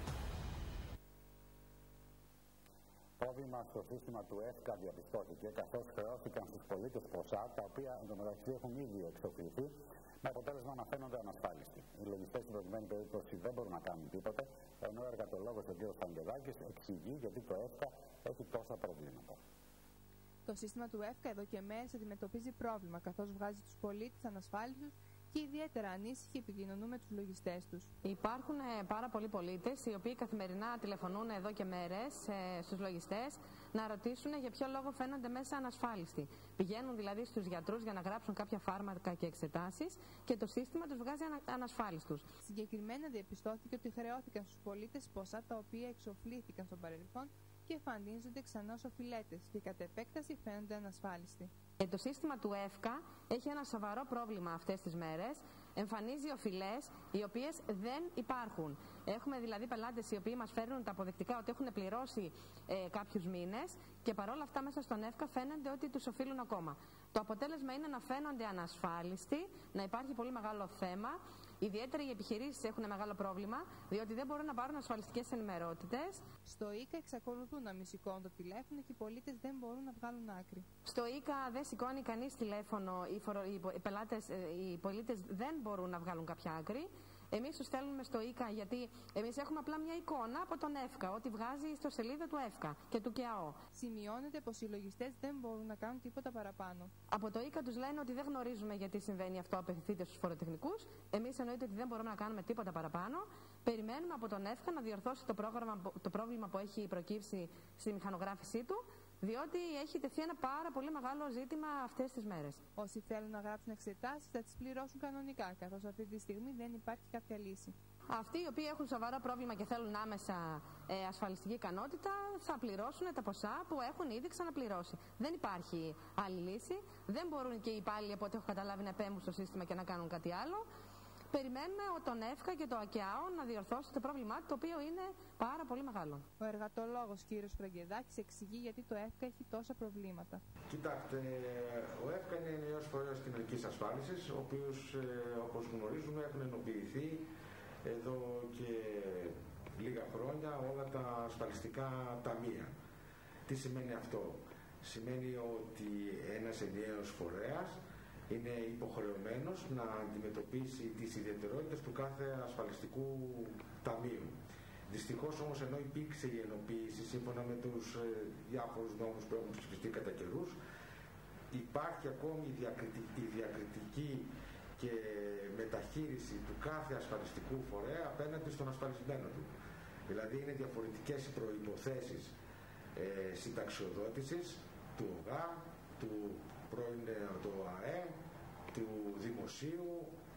Πρόβλημα στο σύστημα του ΕΦΚΑ διαπιστώθηκε, καθώς χρεώθηκαν στους πολίτες ποσά τα οποία εντωμεταξύ έχουν ήδη εξοφληθεί, με αποτέλεσμα να φαίνονται ανασφάλιστοι. Οι λογιστές στην προκειμένη περίπτωση δεν μπορούν να κάνουν τίποτε, ενώ ο εργατολόγος ο κ. Σταγκεδάκης εξηγεί γιατί το ΕΦΚΑ έχει τόσα προβλήματα. Το σύστημα του ΕΦΚΑ εδώ και μέρες αντιμετωπίζει πρόβλημα, καθώς βγάζει τους πολίτες ανασφάλιστους και ιδιαίτερα ανήσυχοι επικοινωνούν με τους λογιστές τους. Υπάρχουν ε, πάρα πολλοί πολίτες οι οποίοι καθημερινά τηλεφωνούν εδώ και μέρες ε, στους λογιστές να ρωτήσουν για ποιο λόγο φαίνονται μέσα ανασφάλιστοι. Πηγαίνουν δηλαδή στους γιατρούς για να γράψουν κάποια φάρμακα και εξετάσεις και το σύστημα τους βγάζει ανα, ανασφάλιστους. Συγκεκριμένα διαπιστώθηκε ότι χρεώθηκαν στους πολίτες ποσά τα οποία εξοφλήθηκαν στο παρελθόν και εμφανίζονται ξανά ως οφειλέτες και κατ' επέκταση φαίνονται ανασφάλιστοι. Ε, το σύστημα του ΕΦΚΑ έχει ένα σοβαρό πρόβλημα αυτές τις μέρες. Εμφανίζει οφειλές οι οποίες δεν υπάρχουν. Έχουμε δηλαδή πελάτες οι οποίοι μας φέρνουν τα αποδεικτικά ότι έχουν πληρώσει ε, κάποιους μήνες και παρόλα αυτά μέσα στον ΕΦΚΑ φαίνεται ότι τους οφείλουν ακόμα. Το αποτέλεσμα είναι να φαίνονται ανασφάλιστοι, να υπάρχει πολύ μεγάλο θέμα. Ιδιαίτερα οι επιχειρήσεις έχουν μεγάλο πρόβλημα, διότι δεν μπορούν να πάρουν ασφαλιστικές ενημερότητες. Στο ΙΚΑ εξακολουθούν να μη σηκώνουν το τηλέφωνο και οι πολίτες δεν μπορούν να βγάλουν άκρη. Στο ΙΚΑ δεν σηκώνει κανείς τηλέφωνο, οι, φορο... οι, πελάτες, οι πολίτες δεν μπορούν να βγάλουν κάποια άκρη. Εμείς τους στέλνουμε στο ΙΚΑ γιατί εμείς έχουμε απλά μια εικόνα από τον ΕΦΚΑ, ό,τι βγάζει στο σελίδα του ΕΦΚΑ και του ΚΕΑΟ. Σημειώνεται πως οι λογιστές δεν μπορούν να κάνουν τίποτα παραπάνω. Από το ΙΚΑ τους λένε ότι δεν γνωρίζουμε γιατί συμβαίνει αυτό, απευθυνθείτε στους φοροτεχνικούς. Εμείς εννοείται ότι δεν μπορούμε να κάνουμε τίποτα παραπάνω. Περιμένουμε από τον ΕΦΚΑ να διορθώσει το, πρόγραμμα, το πρόβλημα που έχει προκύψει στη μηχανογράφησή του, διότι έχει τεθεί ένα πάρα πολύ μεγάλο ζήτημα αυτές τις μέρες. Όσοι θέλουν να γράψουν εξετάσεις θα τις πληρώσουν κανονικά, καθώς αυτή τη στιγμή δεν υπάρχει κάποια λύση. Αυτοί οι οποίοι έχουν σοβαρό πρόβλημα και θέλουν άμεσα ε, ασφαλιστική ικανότητα θα πληρώσουν τα ποσά που έχουν ήδη ξαναπληρώσει. Δεν υπάρχει άλλη λύση. Δεν μπορούν και οι υπάλληλοι, από ό,τι έχω καταλάβει, να επέμβουν στο σύστημα και να κάνουν κάτι άλλο. Περιμένουμε τον ΕΦΚΑ και το ΑΚΕΑΟ να διορθώσει το πρόβλημά του, το οποίο είναι πάρα πολύ μεγάλο. Ο εργατολόγος κ. Σταγκεδάκης εξηγεί γιατί το ΕΦΚΑ έχει τόσα προβλήματα. Κοιτάξτε, ο ΕΦΚΑ είναι ενιαίος φορέας κοινωνικής ασφάλισης, ο οποίος, όπως γνωρίζουμε, έχουν ενοποιηθεί εδώ και λίγα χρόνια όλα τα ασφαλιστικά ταμεία. Τι σημαίνει αυτό? Σημαίνει ότι ένας ενιαίος φορέας είναι υποχρεωμένος να αντιμετωπίσει τις ιδιαιτερότητες του κάθε ασφαλιστικού ταμείου. Δυστυχώς όμως, ενώ υπήρξε η ενοποίηση σύμφωνα με τους ε, διάφορους νόμους που έχουν ψηφιστεί κατά καιρούς, υπάρχει ακόμη η διακριτική, η διακριτική και μεταχείριση του κάθε ασφαλιστικού φορέα απέναντι στον ασφαλισμένο του. Δηλαδή είναι διαφορετικές οι προϋποθέσεις ε, συνταξιοδότησης του ΟΓΑ, του πρώην του ΟΑΕ, του Δημοσίου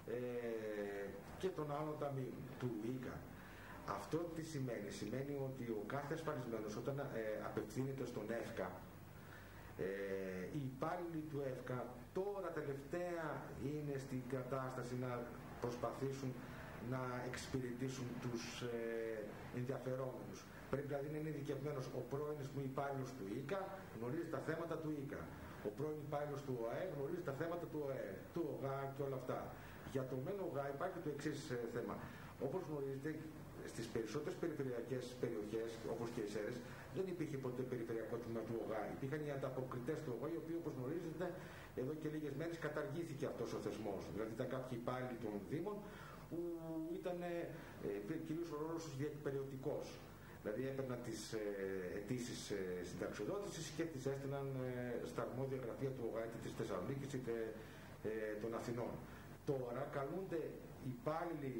ε, και των άλλων ταμείων, του ΙΚΑ. Αυτό τι σημαίνει? Σημαίνει ότι ο κάθε ασφαλισμένος όταν ε, απευθύνεται στον ΕΦΚΑ, ε, οι υπάλληλοι του ΕΦΚΑ τώρα τελευταία είναι στην κατάσταση να προσπαθήσουν να εξυπηρετήσουν τους ε, ενδιαφερόμενους. Πρέπει δηλαδή να είναι ειδικευμένος ο πρώην μου υπάλληλος του ΙΚΑ, γνωρίζει τα θέματα του ΙΚΑ. Ο πρώην υπάλληλος του ΟΑΕ γνωρίζει τα θέματα του ΟΑΕ, του ΟΓΑ και όλα αυτά. Για το μένο ΟΓΑ υπάρχει το εξής ε, θέμα. Όπως γνωρίζετε, στις περισσότερες περιφερειακές περιοχές, όπως και οι ΣΕΡΕΣ, δεν υπήρχε ποτέ περιφερειακό τμήμα του ΟΓΑ. Υπήρχαν οι ανταποκριτές του ΟΓΑ, οι οποίοι, όπως γνωρίζετε, εδώ και λίγες μέρες καταργήθηκε αυτός ο θεσμός. Δηλαδή ήταν κάποιοι υπάλληλοι των Δήμων που ήταν ε, κυρίως ο ρόλος τους διεκπεραιωτικός. Δηλαδή έπαιρναν τις ε, αιτήσεις ε, συνταξιοδότησης και τις έστειλαν ε, στα αρμόδια γραφεία του ΟΓΑ, είτε της Θεσσαλονίκης είτε ε, των Αθηνών. Τώρα καλούνται υπάλληλοι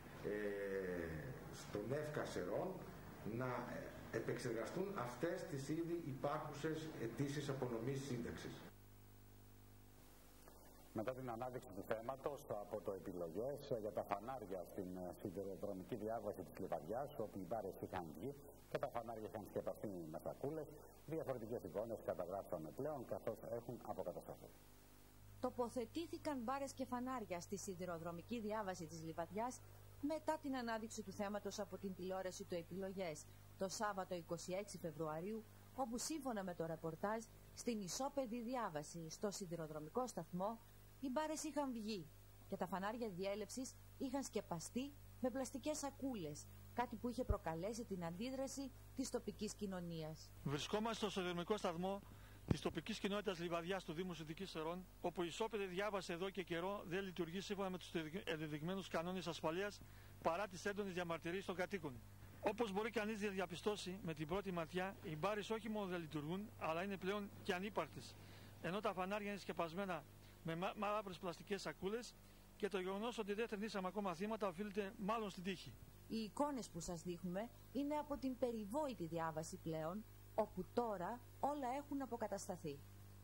ε, στον ΕΦΚΑ Σερών να επεξεργαστούν αυτές τις ήδη υπάρχουσες αιτήσεις απονομής σύνταξης. Μετά την ανάδειξη του θέματος από το επιλογές για τα φανάρια στην σιδηροδρομική διάβαση της Λιβαδιάς, όπου οι μπάρες είχαν βγει και τα φανάρια είχαν σκεπαστεί με σακούλες, διαφορετικές εικόνες καταγράψαμε πλέον καθώς έχουν αποκατασταθεί. Τοποθετήθηκαν μπάρες και φανάρια στη σιδηροδρομική διάβαση της Λιβαδιάς μετά την ανάδειξη του θέματος από την τηλεόραση του Επιλογές το Σάββατο είκοσι έξι Φεβρουαρίου, όπου σύμφωνα με το ρεπορτάζ στην ισόπεδη διάβαση στο σιδηροδρομικό σταθμό οι μπάρες είχαν βγει και τα φανάρια διέλευσης είχαν σκεπαστεί με πλαστικές σακούλες, κάτι που είχε προκαλέσει την αντίδραση της τοπικής κοινωνίας. Βρισκόμαστε στο σιδηροδρομικό σταθμό της τοπικής κοινότητας Λιβαδιάς του Δήμου Συντικής Σερών, όπου η ισόπεδη διάβαση εδώ και καιρό δεν λειτουργεί σύμφωνα με τους ενδεδειγμένους κανόνες ασφαλείας παρά τις έντονες διαμαρτυρίες των κατοίκων. Όπως μπορεί κανείς να διαπιστώσει με την πρώτη ματιά, οι μπάρες όχι μόνο δεν λειτουργούν, αλλά είναι πλέον και ανύπαρκτες, ενώ τα φανάρια είναι σκεπασμένα με μαύρες πλαστικές σακούλες και το γεγονός ότι δεν θρηνήσαμε ακόμα θύματα οφείλεται μάλλον στην τύχη. Οι εικόνες που σας δείχνουμε είναι από την περιβόητη διάβαση πλέον, όπου τώρα όλα έχουν αποκατασταθεί.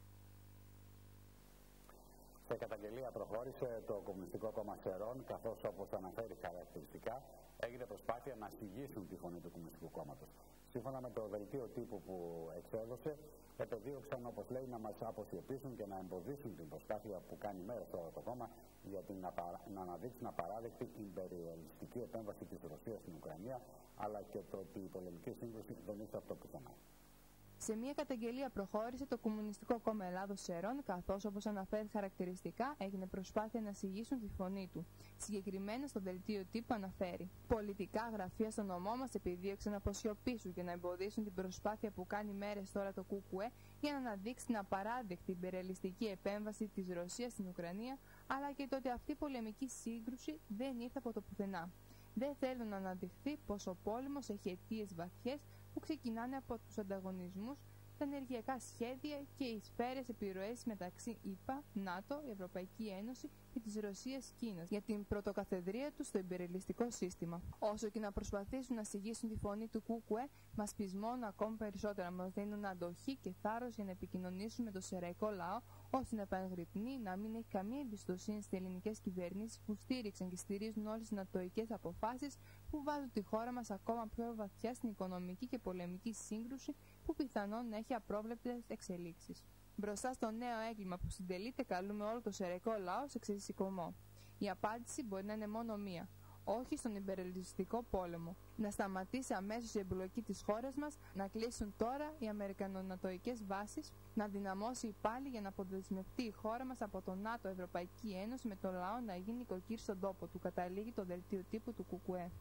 Σε καταγγελία προχώρησε το Κομμουνιστικό Κόμμα Σερών, καθώς όπως αναφέρει χαρακτηριστικά, έγινε προσπάθεια να συγγύσουν τη φωνή του Κομμουνιστικού Κόμματος. Σύμφωνα με το δελτίο τύπου που εξέδωσε, επεδίωξαν, όπως λέει, να μας αποσιωπήσουν και να εμποδίσουν την προσπάθεια που κάνει μέρες τώρα το κόμμα για την απαρα... να αναδείξουν απαράδεκτη υπεριαλιστική επέμβαση της Ρωσίας στην Ουκρανία, αλλά και το ότι η πολεμική σύγκρουση δεν ήρθε από το πουθενά. Σε μια καταγγελία προχώρησε το Κομμουνιστικό Κόμμα Ελλάδος Σερών, καθώς όπως αναφέρει χαρακτηριστικά έγινε προσπάθεια να συγγύσουν τη φωνή του. Συγκεκριμένα στο δελτίο τύπου αναφέρει: πολιτικά γραφεία στο νομό μας επιδίωξαν να αποσιωπήσουν και να εμποδίσουν την προσπάθεια που κάνει μέρες τώρα το ΚΚΕ για να αναδείξει την απαράδεκτη υπερελιστική επέμβαση της Ρωσίας στην Ουκρανία, αλλά και το ότι αυτή η πολεμική σύγκρουση δεν ήρθε από το πουθενά. Δεν θέλουν να αναδειχθεί πως ο πόλεμος έχει αιτίες βαθιές που ξεκινάνε από τους ανταγωνισμούς, τα ενεργειακά σχέδια και οι σφαίρες επιρροές μεταξύ ΗΠΑ, ΝΑΤΟ, Ευρωπαϊκή Ένωση και της Ρωσίας-Κίνας για την πρωτοκαθεδρία του στο υπερελιστικό σύστημα. Όσο και να προσπαθήσουν να συγγύσουν τη φωνή του ΚΚΕ, μας πεισμώνουν ακόμη περισσότερα, μας δίνουν αντοχή και θάρρος για να επικοινωνήσουν με το σεραϊκό λαό, ώστε να επαγρυπνεί να μην έχει καμία εμπιστοσύνη στις ελληνικές κυβερνήσεις που στήριξαν και στηρίζουν όλες τις νατοικές αποφάσεις που βάζουν τη χώρα μας ακόμα πιο βαθιά στην οικονομική και πολεμική σύγκρουση που πιθανόν να έχει απρόβλεπτες εξελίξεις. Μπροστά στο νέο έγκλημα που συντελείται, καλούμε όλο το σεραϊκό λαό σε ξεσηκωμό. Η απάντηση μπορεί να είναι μόνο μία: όχι στον υπερελιστικό πόλεμο. Να σταματήσει αμέσως η εμπλοκή της χώρας μας, να κλείσουν τώρα οι αμερικανονατοικές βάσεις, να δυναμώσει πάλι για να αποδεσμευτεί η χώρα μας από το ΝΑΤΟ, Ευρωπαϊκή Ένωση, με το λαό να γίνει οικοκύρη στον τόπο του, καταλήγει το δελτίο τύπου του ΚΚΕ.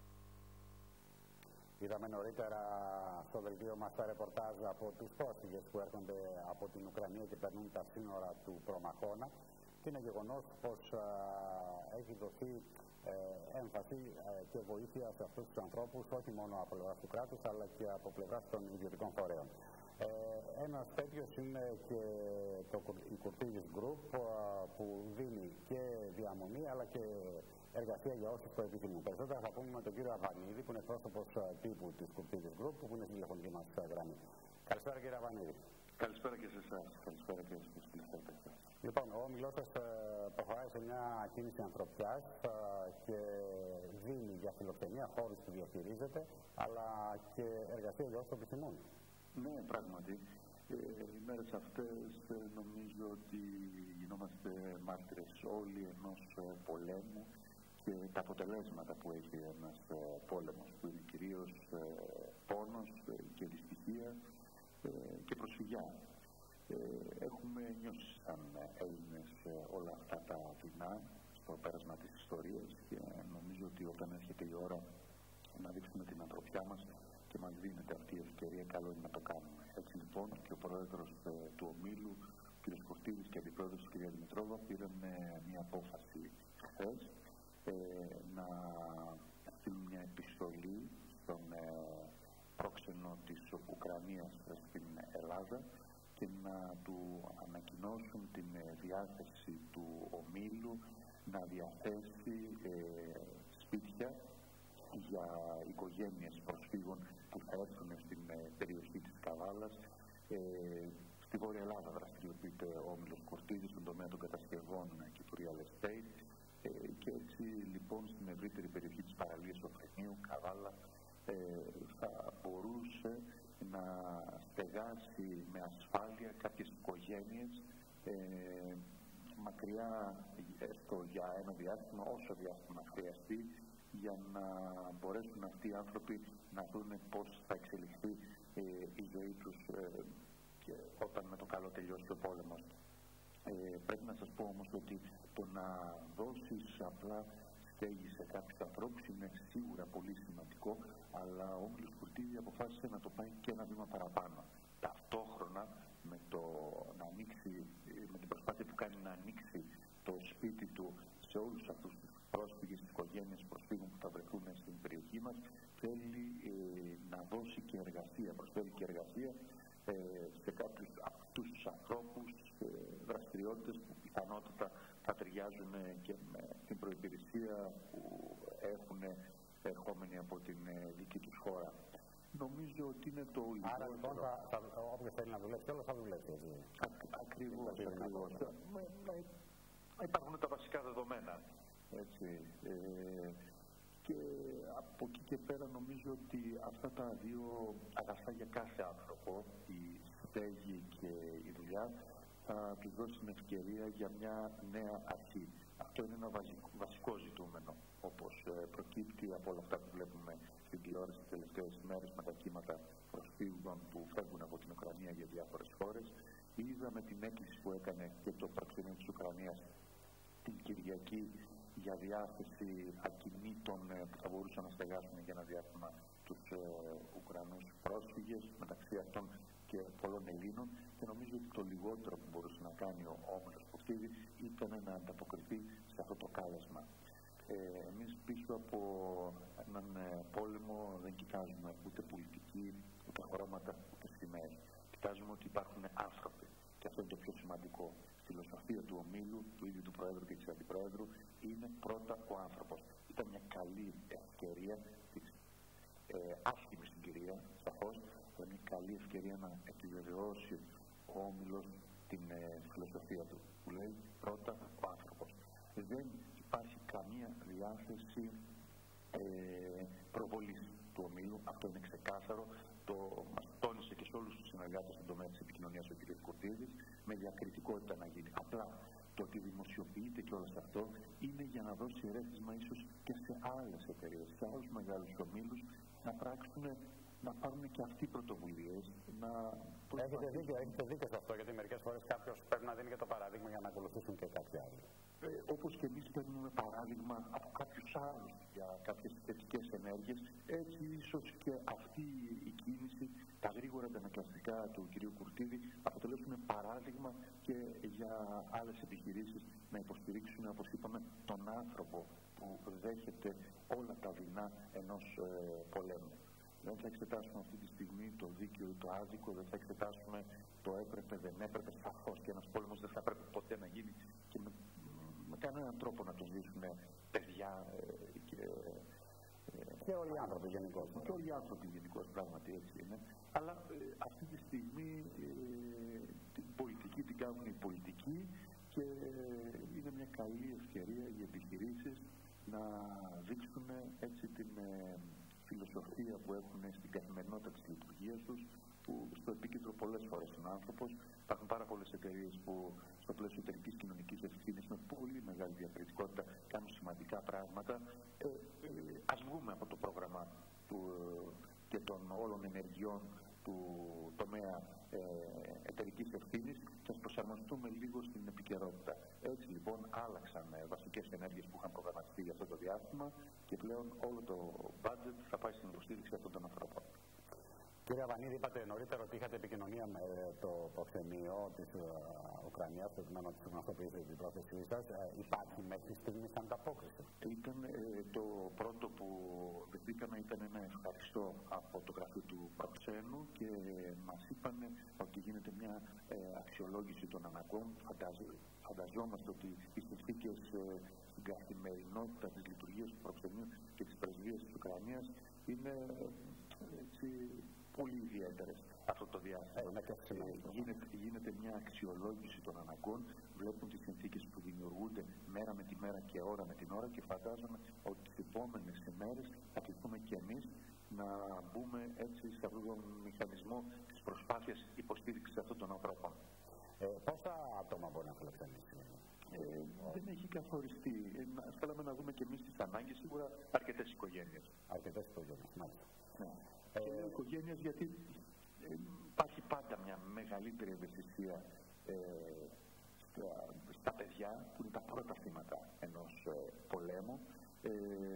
Είδαμε νωρίτερα στο δελτίο μας τα ρεπορτάζ από τους πρόσφυγες που έρχονται από την Ουκρανία και περνούν τα σύνορα του Προμαχώνα και είναι γεγονός πως α, έχει δοθεί ε, έμφαση ε, και βοήθεια σε αυτούς τους ανθρώπους, όχι μόνο από πλευράς του κράτους αλλά και από πλευράς των ιδιωτικών φορέων. Ε, ένας τέτοιος είναι και το, η Κουρτίδης Group α, που δίνει και διαμονή αλλά και εργασία για όσους το επιθυμούν. Περισσότερα θα πούμε με τον κύριο Αβανίδη, που είναι πρόσωπος τύπου της Κουρτίδης Group, που είναι στη τηλεφωνική μας γραμμή. Καλησπέρα κύριε Αβανίδη. Καλησπέρα και σε εσάς. Καλησπέρα και στους τηλεθεατές. Λοιπόν, ο όμιλός σας προχωράει σε μια κίνηση ανθρωπιάς και δίνει για φιλοξενία χώρους που διαχειρίζεται, αλλά και εργασία για όσους το επιθυμούν. Ναι, πράγματι. Ε, οι μέρες αυτές ε, νομίζω ότι γινόμαστε μάρτυρες όλοι ενός ε, πολέμου και τα αποτελέσματα που έχει ένας ε, πόλεμος, που είναι κυρίως ε, πόνος ε, και δυστυχία ε, και προσφυγιά. Ε, έχουμε νιώσει σαν Έλληνες ε, όλα αυτά τα δεινά στο πέρασμα της ιστορίας και νομίζω ότι όταν έρχεται η ώρα να δείξουμε την ανθρωπιά μας και μας δίνεται αυτή η ευκαιρία, καλό είναι να το κάνουμε. Έτσι λοιπόν και ο πρόεδρος ε, του ομίλου, κ. Κουρτίδης, και αντιπρόεδρος κ. Δημητρόβα πήραν ε, μια απόφαση χθες ε, να στείλουν μια επιστολή στον ε, πρόξενο της Ουκρανίας στην Ελλάδα και να του ανακοινώσουν την ε, διάθεση του ομίλου να διαθέσει ε, σπίτια για οικογένειες προσφύγων που θα έρθουν στην ε, περιοχή της Καβάλας. Ε, στη Βόρεια Ελλάδα δραστηριοποιείται ο όμιλος Κουρτίδης στον τομέα των κατασκευών λοιπόν στην ευρύτερη περιοχή της παραλίας Οφρενίου, Καβάλα, ε, θα μπορούσε να στεγάσει με ασφάλεια κάποιες οικογένειες ε, μακριά έστω για ένα διάστημα, όσο διάστημα χρειαστεί, για να μπορέσουν αυτοί οι άνθρωποι να δουν πώς θα εξελιχθεί ε, η ζωή τους ε, και όταν με το καλό τελειώσει ο πόλεμος. Ε, πρέπει να σας πω όμως ότι το να δώσεις απλά στέγη σε κάποιους ανθρώπους είναι σίγουρα πολύ σημαντικό, αλλά ο Όμιλος Κουρτίδη αποφάσισε να το πάει και ένα βήμα παραπάνω. Ταυτόχρονα με, το, να ανοίξει, με την προσπάθεια που κάνει να ανοίξει το σπίτι του σε όλους αυτούς τους πρόσφυγες, τις οικογένειες προσφύγων που θα βρεθούν στην περιοχή μας, θέλει ε, να δώσει και εργασία, προσφέρει και εργασία ε, σε κάποιους από αυτούς τους ανθρώπους, ε, δραστηριότητες που πιθανότατα θα ταιριάζουν και με την προϋπηρεσία που έχουν ερχόμενοι από την ε, δική τους χώρα. Νομίζω ότι είναι το λιγότερο. Άρα λοιπόν θα, θα, όποιος θέλει να δουλέψει, όλος θα δουλέψει. Ακριβώς, ακριβώς. Υπάρχουν τα βασικά δεδομένα. Έτσι. Ε, και από εκεί και πέρα νομίζω ότι αυτά τα δύο αγαθά για κάθε άνθρωπο, η στέγη και η δουλειά, θα τους δώσει την ευκαιρία για μια νέα αρχή. Αυτό είναι ένα βασικό, βασικό ζητούμενο, όπως ε, προκύπτει από όλα αυτά που βλέπουμε στην τηλεόραση τις τελευταίες μέρες με τα κύματα προσφύγων που φεύγουν από την Ουκρανία για διάφορες χώρες. Είδαμε την έκκληση που έκανε και το προξενείο της Ουκρανίας την Κυριακή για διάθεση ακινήτων που θα μπορούσαν να στεγάσουν για ένα διάστημα τους ε, Ουκρανούς πρόσφυγες, μεταξύ αυτών και πολλών Ελλήνων, και νομίζω ότι το λιγότερο που μπορούσε να κάνει ο Όμιλος Κουρτίδη ήταν να ανταποκριθεί σε αυτό το κάλεσμα. Ε, εμείς πίσω από έναν ε, πόλεμο δεν κοιτάζουμε ούτε πολιτική, ούτε χρώματα, ούτε σημαίες. Κοιτάζουμε ότι υπάρχουν άνθρωποι. Και αυτό είναι το πιο σημαντικό. Στη φιλοσοφία του ομίλου, του ίδιου του Προέδρου και της Αντιπρόεδρου, είναι πρώτα ο άνθρωπος. Ήταν μια καλή ευκαιρία, ε, άσχημη συγκυρία, σαφώς, ήταν μια καλή ευκαιρία να επιβεβαιώσει ο όμιλος την ε, φιλοσοφία του, που λέει πρώτα ο άνθρωπος. Δεν υπάρχει καμία διάθεση ε, προβολής του ομίλου, αυτό είναι ξεκάθαρο. Το μας τόνισε και σε όλους τους συνεργάτες στον τομέα της επικοινωνίας ο κ. Κουρτίδης, με διακριτικότητα να γίνει. Απλά το ότι δημοσιοποιείται και όλο αυτό είναι για να δώσει ερέθισμα ίσως και σε άλλες εταιρείες, σε άλλους μεγάλους ομίλους να πράξουν, να πάρουν και αυτοί πρωτοβουλίες. Να... Έχετε δίκιο, έχετε δίκιο σε αυτό, γιατί μερικές φορές κάποιος πρέπει να δίνει και το παράδειγμα για να ακολουθήσουν και κάποιοι άλλοι. Ε, όπως και εμείς παίρνουμε παράδειγμα από κάποιους άλλους για κάποιες θετικές ενέργειες, έτσι ίσως και αυτή η κίνηση, τα γρήγορα αντανακλαστικά του κ. Κουρτίδη αποτελέσουν παράδειγμα και για άλλες επιχειρήσεις να υποστηρίξουν, όπως είπαμε, τον άνθρωπο που δέχεται όλα τα δεινά ενός ε, πολέμου. Δεν θα εξετάσουμε αυτή τη στιγμή το δίκαιο ή το άδικο, δεν θα εξετάσουμε το έπρεπε, δεν έπρεπε. Σαφώς και ένας πόλεμος δεν θα πρέπει ποτέ να γίνει και με, με κανέναν τρόπο να τον ζήσουν παιδιά ε, και, ε, και όλοι οι άνθρωποι γενικώς. Και όλοι οι άνθρωποι γενικώς, πράγματι έτσι είναι. Αλλά ε, αυτή τη στιγμή ε, την πολιτική την κάνουν οι πολιτικοί και ε, είναι μια καλή ευκαιρία οι επιχειρήσεις να δείξουν έτσι την ε, φιλοσοφία που έχουν στην καθημερινότητα της λειτουργίας τους, που στο επίκεντρο πολλές φορές είναι ο άνθρωπος. Υπάρχουν πάρα πολλές εταιρείες που στο πλαίσιο εταιρικής κοινωνικής ευθύνης με πολύ μεγάλη διακριτικότητα κάνουν σημαντικά πράγματα. Ε, ε, ας βγούμε από το πρόγραμμα του, ε, και των όλων ενεργειών του τομέα ε, εταιρικής ευθύνης και ας προσαρμοστούμε λίγο στην επικαιρότητα. Έτσι λοιπόν άλλαξαν ε, βασικές ενέργειες που είχαν προγραμματιστεί για αυτό το διάστημα και πλέον όλο το budget θα πάει στην υποστήριξη αυτών των ανθρώπων. Κύριε Αβανίδη, είπατε νωρίτερα ότι είχατε επικοινωνία με το προξενείο της uh, Ουκρανίας, προκειμένου να της γνωστοποιήσετε την πρόθεσή σας. Uh, υπάρχει μέχρι στιγμής ανταπόκριση? Ήταν ε, το πρώτο που δεχτήκαμε ήταν ένα ευχαριστώ από το γραφείο του προξένου και ε, μας είπαν ότι γίνεται μια ε, αξιολόγηση των αναγκών. Φανταζ, φανταζόμαστε ότι οι συνθήκες ε, στην καθημερινότητα της λειτουργίας του προξενείου και της πρεσβείας της Ουκρανίας είναι ε, έτσι, πολύ ιδιαίτερες. αυτό το διάστημα. Ε, γίνεται, γίνεται μια αξιολόγηση των αναγκών, βλέπουν τις συνθήκες που δημιουργούνται μέρα με τη μέρα και ώρα με την ώρα και φαντάζομαι ότι τις επόμενες ημέρες θα κληθούμε και εμείς να μπούμε έτσι σε αυτόν τον μηχανισμό της προσπάθειας υποστήριξης αυτών των ανθρώπων. Ε, πόσα άτομα μπορεί να φιλοξενήσει? Ε, δεν έχει καθοριστεί. Ε, θέλαμε να δούμε και εμείς τις ανάγκες, σίγουρα αρκετές οικογένειες. Αρκετές οικογένειες, μάλιστα. Ναι. Ε, και οικογένειες γιατί ε, υπάρχει πάντα μια μεγαλύτερη ευαισθησία ε, στα, στα παιδιά που είναι τα πρώτα θύματα ενός ε, πολέμου. Ε,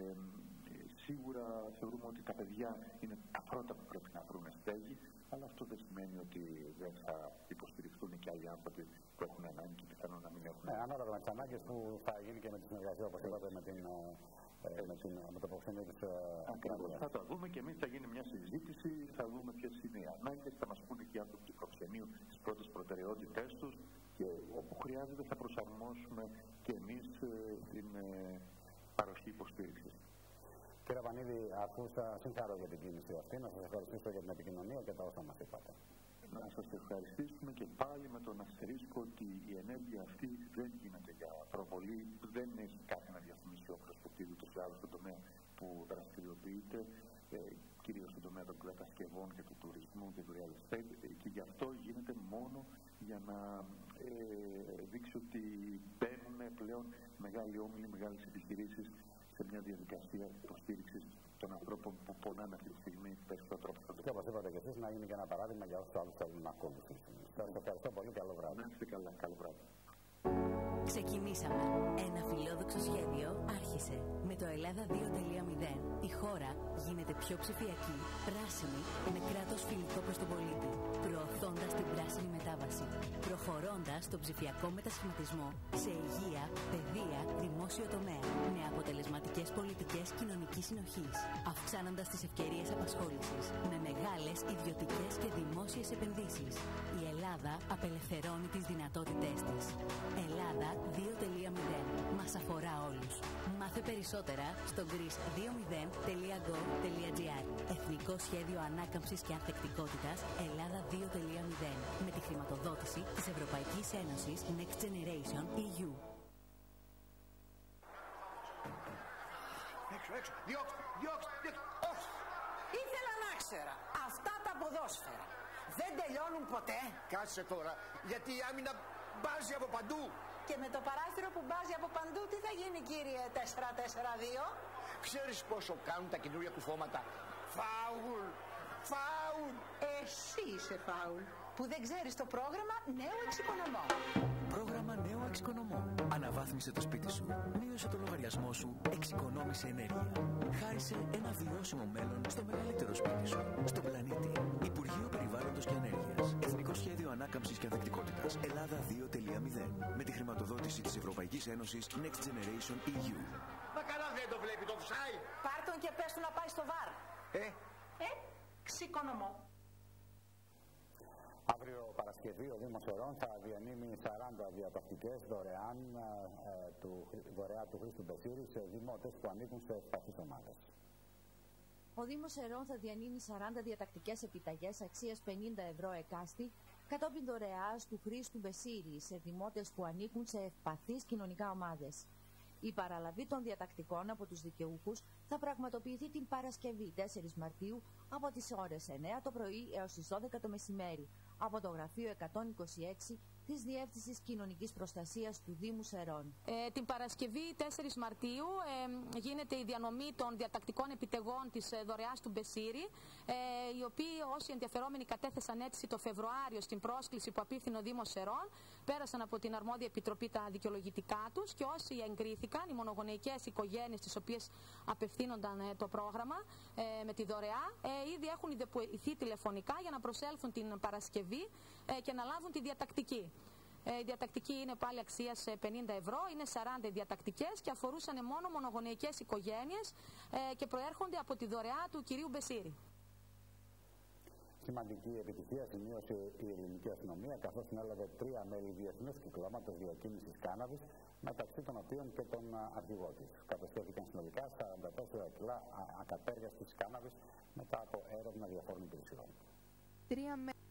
Σίγουρα θεωρούμε ότι τα παιδιά είναι τα πρώτα που πρέπει να βρουν στέγη, αλλά αυτό δεν σημαίνει ότι δεν θα υποστηριχθούν και άλλοι άνθρωποι που έχουν ανάγκη και πιθανόν να μην έχουν. Ναι, ανάλογα με τις ανάγκες που θα γίνει και με τη συνεργασία, όπως είπατε, με, την, ε, με, την, με το προξενείο της Ακριβώς. Θα το δούμε και εμείς, θα γίνει μια συζήτηση, θα δούμε ποιες είναι οι ανάγκες, θα μας πούνε και οι άνθρωποι του προξενείου τις πρώτες προτεραιότητές τους και όπου χρειάζεται θα προσαρμόσουμε και εμείς ε, την ε, παροχή υποστήριξης. Κύριε Βανίδη, αφού σας συγχαρώ για την κίνηση αυτή, να σας ευχαριστήσω για την επικοινωνία και τα όσα μας είπατε. Να σας ευχαριστήσουμε και πάλι με τον αστερίσκο ότι η ενέργεια αυτή δεν γίνεται για προβολή, δεν έχει κάτι να διαφημίσει ο Χρυσοπτήρου του άλλου στον τομέα που δραστηριοποιείται, ε, κυρίως στον τομέα των κατασκευών και του τουρισμού και του real estate, ε, και γι' αυτό γίνεται μόνο για να ε, δείξει ότι μπαίνουν πλέον μεγάλοι όμιλοι, μεγάλες επιχειρήσεις σε μια διαδικασία υποστήριξης των ανθρώπων που πονάνε αυτή τη στιγμή περισσότερο τρόπο. Και όπως είπατε και εσείς, να γίνει και ένα παράδειγμα για όσους άλλους θέλουν να ακολουθήσουν. Σας ευχαριστώ πολύ. Καλό βράδυ. Να είστε καλά. Καλό βράδυ. Ξεκινήσαμε. Ένα φιλόδοξο σχέδιο άρχισε. Με το Ελλάδα δύο τελεία μηδέν η χώρα γίνεται πιο ψηφιακή, πράσινη, με κράτος φιλικό προς τον πολίτη, προωθώντας την πράσινη μετάβαση, προχωρώντας τον ψηφιακό μετασχηματισμό σε υγεία, παιδεία, δημόσιο τομέα, με αποτελεσματικές πολιτικές κοινωνικής συνοχής, αυξάνοντας τις ευκαιρίες απασχόλησης, με μεγάλες ιδιωτικές και δημόσιες επενδύσεις. Η Ελλάδα απελευθερώνει τις δυνατότητές της. Ελλάδα δύο τελεία μηδέν. Μας αφορά όλους. Μάθε περισσότερα στο greece δύο μηδέν τελεία gov τελεία gr. Εθνικό Σχέδιο Ανάκαμψης και Ανθεκτικότητας Ελλάδα δύο τελεία μηδέν. Με τη χρηματοδότηση της Ευρωπαϊκής Ένωσης Next Generation ι γιου. Έξω, έξω. Διώξτε, διώξτε, διώξτε. Όχι. Ήθελα να ξέρα. Αυτά τα ποδόσφαιρα δεν τελειώνουν ποτέ. Κάτσε τώρα, γιατί η άμυνα μπάζει από παντού. Και με το παράθυρο που μπάζει από παντού, τι θα γίνει, κύριε τέσσερα τέσσερα δύο? Ξέρεις πόσο κάνουν τα καινούργια κουφώματα? Φάουλ! Φάουλ! Εσύ είσαι φάουλ, που δεν ξέρεις το πρόγραμμα Νέο Εξοικονομώ. Πρόγραμμα Νέο Εξοικονομώ. Αναβάθμισε το σπίτι σου, μείωσε το λογαριασμό σου, εξοικονόμησε ενέργεια. Χάρισε ένα βιώσιμο μέλλον στο μεγαλύτερο σπίτι σου, στον πλανήτη. Υπουργείο Περιβάλλοντος και Ενέργειας. Εθνικό Σχέδιο Ανάκαμψης και Ανθεκτικότητας Ελλάδα δύο τελεία μηδέν. Με τη χρηματοδότηση της Ευρωπαϊκής Ένωσης Next Generation ι γιου. Μα καλά δεν το βλέπει το offside. Πάρ' τον και πες του να πάει στο βαρ. Ε, ε, εξοικονομώ. Αύριο Παρασκευή ο Δήμος Ερών θα διανύμει σαράντα διατακτικές δωρεάν ε, του, δωρεά του Χρήστου Μπεσίρη σε δημότες που ανήκουν σε ευπαθείς ομάδες. Ο Δήμος Ερών θα διανύμει σαράντα διατακτικές επιταγές αξίας πενήντα ευρώ εκάστη κατόπιν δωρεάς του Χρήστου Μπεσίρη σε δημότες που ανήκουν σε ευπαθείς κοινωνικά ομάδες. Η παραλαβή των διατακτικών από τους δικαιούχους θα πραγματοποιηθεί την Παρασκευή τέσσερις Μαρτίου από τις ώρες εννέα το πρωί έως τις δώδεκα το μεσημέρι από το γραφείο εκατόν είκοσι έξι της Διεύθυνσης Κοινωνικής Προστασίας του Δήμου Σερών. Ε, την Παρασκευή τέσσερις Μαρτίου ε, γίνεται η διανομή των διατακτικών επιτεγών της ε, δωρεάς του Μπεσίρη, ε, οι οποίοι όσοι ενδιαφερόμενοι κατέθεσαν αίτηση το Φεβρουάριο στην πρόσκληση που απίφθηνε ο Δήμος Σερών, πέρασαν από την αρμόδια επιτροπή τα δικαιολογητικά τους και όσοι εγκρίθηκαν, οι μονογονεϊκές οικογένειες τις οποίες απευθύνονταν ε, το πρόγραμμα ε, με τη δωρεά, ε, ήδη έχουν ειδοποιηθεί τηλεφωνικά για να προσέλθουν την Παρασκευή ε, και να λάβουν τη διατακτική. Η διατακτική είναι πάλι αξίας πενήντα ευρώ, είναι σαράντα διατακτικές και αφορούσαν μόνο μονογονεϊκές οικογένειες ε, και προέρχονται από τη δωρεά του κυρίου Μπεσίρη. Σημαντική επιτυχία σημείωσε η ελληνική αστυνομία, καθώς συνέλαβε τρία μέλη διεθνούς κυκλώματος διακίνησης κάναβης, μεταξύ των οποίων και τον αρχηγό της. Κατασχέθηκαν συνολικά σαράντα τέσσερα κιλά ακατέργαστης κάναβης μετά από έρευνα διαφόρων υπηρεσιών.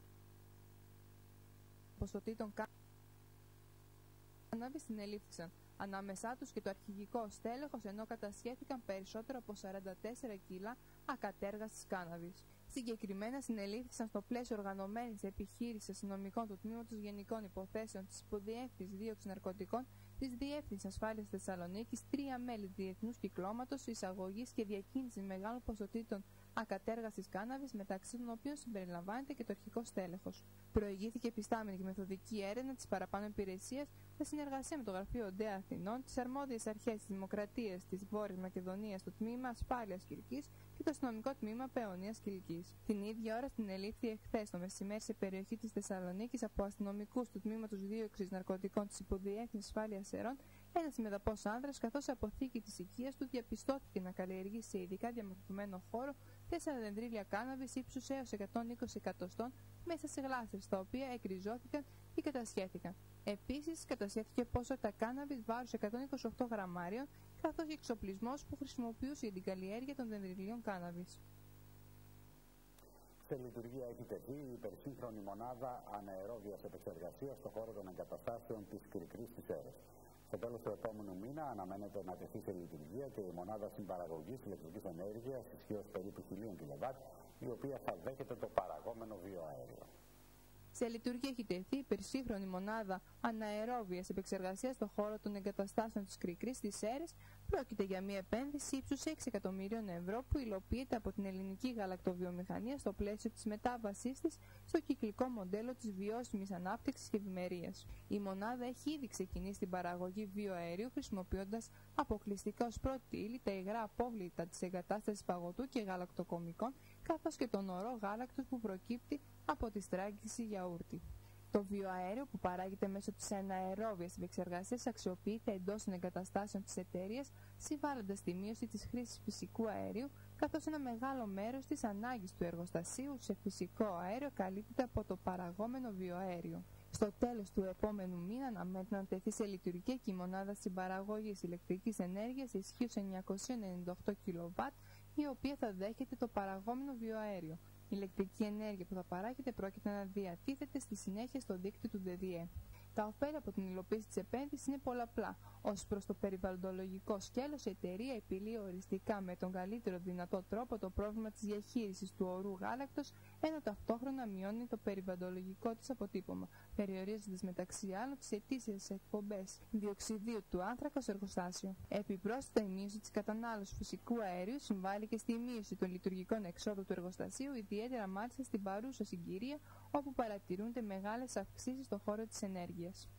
ποσοτήτων κάναβης συνελήφθησαν. Ανάμεσά τους και το αρχηγικό στέλεχος, ενώ κατασχέθηκαν περισσότερο από σαράντα τέσσερα κιλά ακατέργαστης κάναβης. Συγκεκριμένα συνελήφθησαν στο πλαίσιο οργανωμένης επιχείρησης αστυνομικών του Τμήματος Γενικών Υποθέσεων της Υποδιεύθυνσης Δίωξης Ναρκωτικών της Διεύθυνσης Ασφάλειας Θεσσαλονίκης τρία μέλη διεθνούς κυκλώματος εισαγωγής και διακίνησης μεγάλων ποσοτήτων ακατέργαστης κάναβης, μεταξύ των οποίων συμπεριλαμβάνεται και το αρχικό στέλεχος. Προηγήθηκε επιστάμενη και μεθοδική έρευνα της παραπάνω υπηρεσίας σε συνεργασία με το Γραφείο ΟΝΤΕ Αθηνών, τις αρμόδιες αρχές της Δημοκρατίας της Βόρειας Μακεδονίας, το Τμήμα Ασφάλειας Κιλκής και το Αστυνομικό Τμήμα Παιωνίας Κιλκής. Την ίδια ώρα συνελήφθη εχθές το μεσημέρι σε περιοχή της Θεσσαλονίκης από αστυνομικούς του Τμήματος Δίωξης Ναρκωτικών της Υποδιεύθυνσης Ασφάλειας Ερών ένας μεδαπός άνδρας, καθώς η αποθήκη της οικίας του διαπιστώθηκε να καλλιεργεί σε ειδικά διαμορφωμένο χώρο τέσσερα δεντρίλια κάναβης ύψους έως εκατόν είκοσι εκατοστών μέσα σε γλάστρες, τα οποία εκριζώθηκαν ή κατασχέθηκαν. Επίσης, κατασχέθηκε ποσότητα κάναβης βάρους εκατόν είκοσι οκτώ γραμμάριων, καθώς και εξοπλισμός που χρησιμοποιούσε για την καλλιέργεια των δεντριλίων κάναβης. Σε λειτουργία έχει τεθεί η υπερσύγχρονη μονάδα αναερόβιας επεξεργασίας στον χώρο των εγκαταστάσεων της Κιλκής της Σέρρες. Στο τέλος του επόμενου μήνα αναμένεται να τεθεί σε λειτουργία και η μονάδα συμπαραγωγής ηλεκτρικής ενέργειας ισχύως περίπου χίλια κιλοβάτ, η οποία θα δέχεται το παραγόμενο βιοαέριο. Σε λειτουργία έχει τεθεί η υπερσύγχρονη μονάδα αναερόβιας επεξεργασίας στον χώρο των εγκαταστάσεων της Κιλκής στις Σέρρες. Πρόκειται για μια επένδυση ύψους έξι εκατομμυρίων ευρώ που υλοποιείται από την ελληνική γαλακτοβιομηχανία στο πλαίσιο της μετάβασής της στο κυκλικό μοντέλο της βιώσιμης ανάπτυξης και ευημερίας. Η μονάδα έχει ήδη ξεκινήσει την παραγωγή βιοαερίου χρησιμοποιώντας αποκλειστικά ως πρώτη ύλη τα υγρά απόβλητα της εγκατάστασης παγωτού και γαλακτοκομικών, καθώς και τον ορό γάλακτος που προκύπτει από τη στράγγιση γιαούρτι. Το βιοαέριο που παράγεται μέσω της αναερόβιας επεξεργασίας αξιοποιείται εντός των εγκαταστάσεων της εταιρείας, συμβάλλοντας στη μείωση της χρήσης φυσικού αερίου, καθώς ένα μεγάλο μέρος της ανάγκης του εργοστασίου σε φυσικό αέριο καλύπτεται από το παραγόμενο βιοαέριο. Στο τέλος του επόμενου μήνα αναμένεται να τεθεί σε λειτουργία και η μονάδα συμπαραγωγής ηλεκτρικής ενέργειας ισχύως εννιακόσια ενενήντα οκτώ κιλοβάτ, η οποία θα δέχεται το παραγόμενο βιοαέριο. Η ηλεκτρική ενέργεια που θα παράγεται πρόκειται να διατίθεται στη συνέχεια στο δίκτυο του ΔΕΔΙΕ. Τα ωφέλη από την υλοποίηση της επένδυσης είναι πολλαπλά. Ως προς το περιβαλλοντολογικό σκέλος, η εταιρεία επιλύει οριστικά με τον καλύτερο δυνατό τρόπο το πρόβλημα της διαχείρισης του ορού γάλακτος, ενώ ταυτόχρονα μειώνει το περιβαλλοντολογικό της αποτύπωμα, περιορίζοντας μεταξύ άλλων τις ετήσιες εκπομπές διοξιδίου του άνθρακα στο εργοστάσιο. Επιπρόσθετα, η μείωση της κατανάλωσης φυσικού αερίου συμβάλλει και στη μείωση των λειτουργικών εξόδων του εργοστασίου, ιδιαίτερα μάλιστα στην παρούσα συγκυρία, όπου παρατηρούνται μεγάλες αυξήσεις στον χώρο της ενέργειας.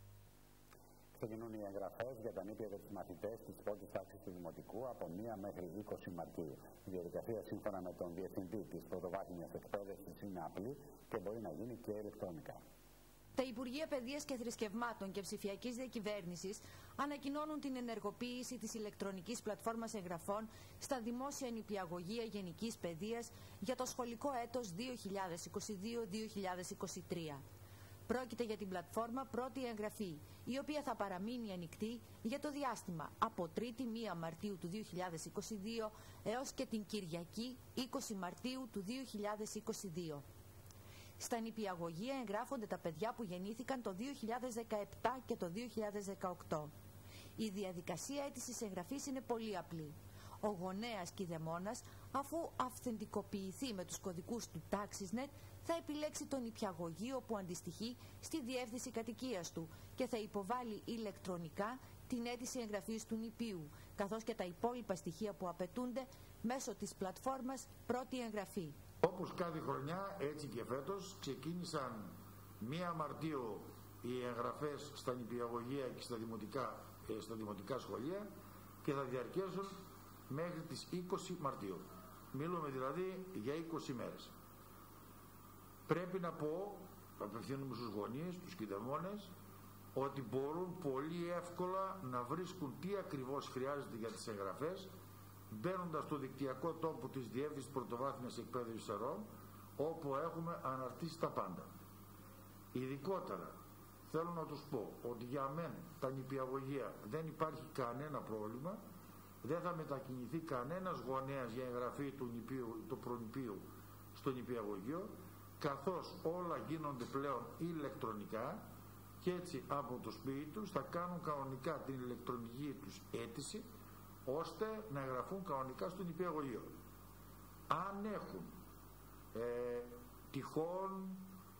Ξεκινούν οι εγγραφές για τα νήπια για τους μαθητές της πρώτης τάξης του Δημοτικού από μία μέχρι είκοσι Μαρτίου. Η διαδικασία, σύμφωνα με τον Διευθυντή της Πρωτοβάθμιας Εκπαίδευσης, είναι απλή και μπορεί να γίνει και ηλεκτρονικά. Τα Υπουργεία Παιδείας και Θρησκευμάτων και Ψηφιακής Διακυβέρνησης ανακοινώνουν την ενεργοποίηση της ηλεκτρονικής πλατφόρμας εγγραφών στα δημόσια νηπιαγωγεία γενικής παιδείας για το σχολικό έτος δύο χιλιάδες είκοσι δύο δύο χιλιάδες είκοσι τρία. Πρόκειται για την πλατφόρμα Πρώτη Εγγραφή, η οποία θα παραμείνει ανοιχτή για το διάστημα από τρίτη πρώτη Μαρτίου του δύο χιλιάδες είκοσι δύο έως και την Κυριακή είκοσι Μαρτίου του δύο χιλιάδες είκοσι δύο. Στα νηπιαγωγεία εγγράφονται τα παιδιά που γεννήθηκαν το δύο χιλιάδες δεκαεπτά και το δύο χιλιάδες δεκαοκτώ. Η διαδικασία αίτησης εγγραφής είναι πολύ απλή. Ο γονέας κηδεμόνας, αφού αυθεντικοποιηθεί με τους κωδικούς του TaxisNet, θα επιλέξει το νηπιαγωγείο που αντιστοιχεί στη διεύθυνση κατοικίας του και θα υποβάλει ηλεκτρονικά την αίτηση εγγραφής του νηπίου, καθώς και τα υπόλοιπα στοιχεία που απαιτούνται μέσω της πλατφόρμας Πρώτη Εγγραφή. Όπως κάθε χρονιά, έτσι και φέτος, ξεκίνησαν πρώτη Μαρτίου οι εγγραφές στα νηπιαγωγεία και στα δημοτικά, ε, στα δημοτικά σχολεία και θα διαρκέσουν μέχρι τις είκοσι Μαρτίου. Μιλούμε δηλαδή για είκοσι μέρες. Πρέπει να πω, απευθύνουμε στους γονείς, τους κηδεμόνες, ότι μπορούν πολύ εύκολα να βρίσκουν τι ακριβώς χρειάζεται για τις εγγραφές, μπαίνοντας στο δικτυακό τόπο της Διεύθυνσης Πρωτοβάθμιας Εκπαίδευσης Ερών, όπου έχουμε αναρτήσει τα πάντα. Ειδικότερα θέλω να τους πω ότι για μένα τα νηπιαγωγεία δεν υπάρχει κανένα πρόβλημα, δεν θα μετακινηθεί κανένας γονέας για εγγραφή του, νηπίου, του προνηπίου στο νηπιαγωγείο, καθώς όλα γίνονται πλέον ηλεκτρονικά και έτσι από το σπίτι τους θα κάνουν κανονικά την ηλεκτρονική τους αίτηση ώστε να εγγραφούν κανονικά στο νηπιαγωγείο. Αν έχουν ε, τυχόν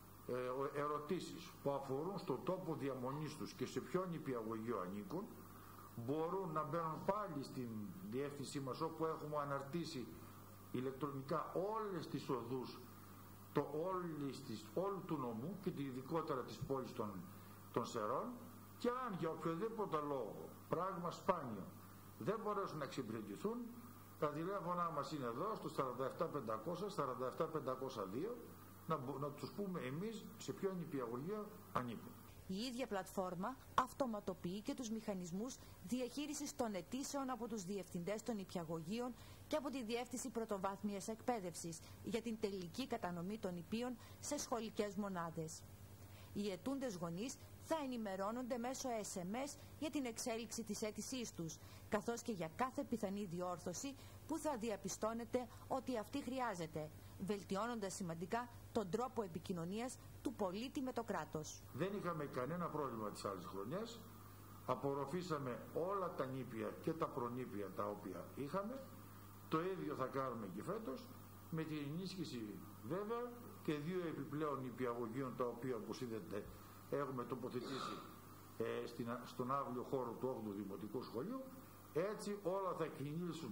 ε, ερωτήσεις που αφορούν στον τόπο διαμονής τους και σε ποιο νηπιαγωγείο ανήκουν, μπορούν να μπαίνουν πάλι στην διεύθυνσή μας, όπου έχουμε αναρτήσει ηλεκτρονικά όλες τις οδούς το όλης της, όλου του νομού και ειδικότερα της πόλης των, των Σερών, και αν για οποιοδήποτε λόγο, πράγμα σπάνιο, δεν μπορέσουν να εξυπηρετηθούν, τα τηλέφωνά μας είναι εδώ στο σαράντα επτά πεντακόσια σαράντα επτά πεντακόσια δύο, να, να τους πούμε εμείς σε ποιο νηπιαγωγείο ανήκουν. Η ίδια πλατφόρμα αυτοματοποιεί και τους μηχανισμούς διαχείρισης των αιτήσεων από τους διευθυντές των νηπιαγωγείων και από τη Διεύθυνση Πρωτοβάθμιας Εκπαίδευσης για την τελική κατανομή των νηπίων σε σχολικές μονάδες. Οι αιτούντες γονείς θα ενημερώνονται μέσω ες εμ ες για την εξέλιξη της αίτησής τους, καθώς και για κάθε πιθανή διόρθωση που θα διαπιστώνεται ότι αυτή χρειάζεται, βελτιώνοντας σημαντικά τον τρόπο επικοινωνίας του πολίτη με το κράτος. Δεν είχαμε κανένα πρόβλημα τις άλλες χρονιές, απορροφήσαμε όλα τα νήπια και τα προνήπια τα οποία είχαμε, το ίδιο θα κάνουμε και φέτος, με την ενίσχυση βέβαια και δύο επιπλέον νηπιαγωγείων, τα οποία όπως είδατε έχουμε τοποθετήσει ε, στην, στον αύλιο χώρο του όγδοου Δημοτικού Σχολείου. Έτσι όλα θα κινήσουν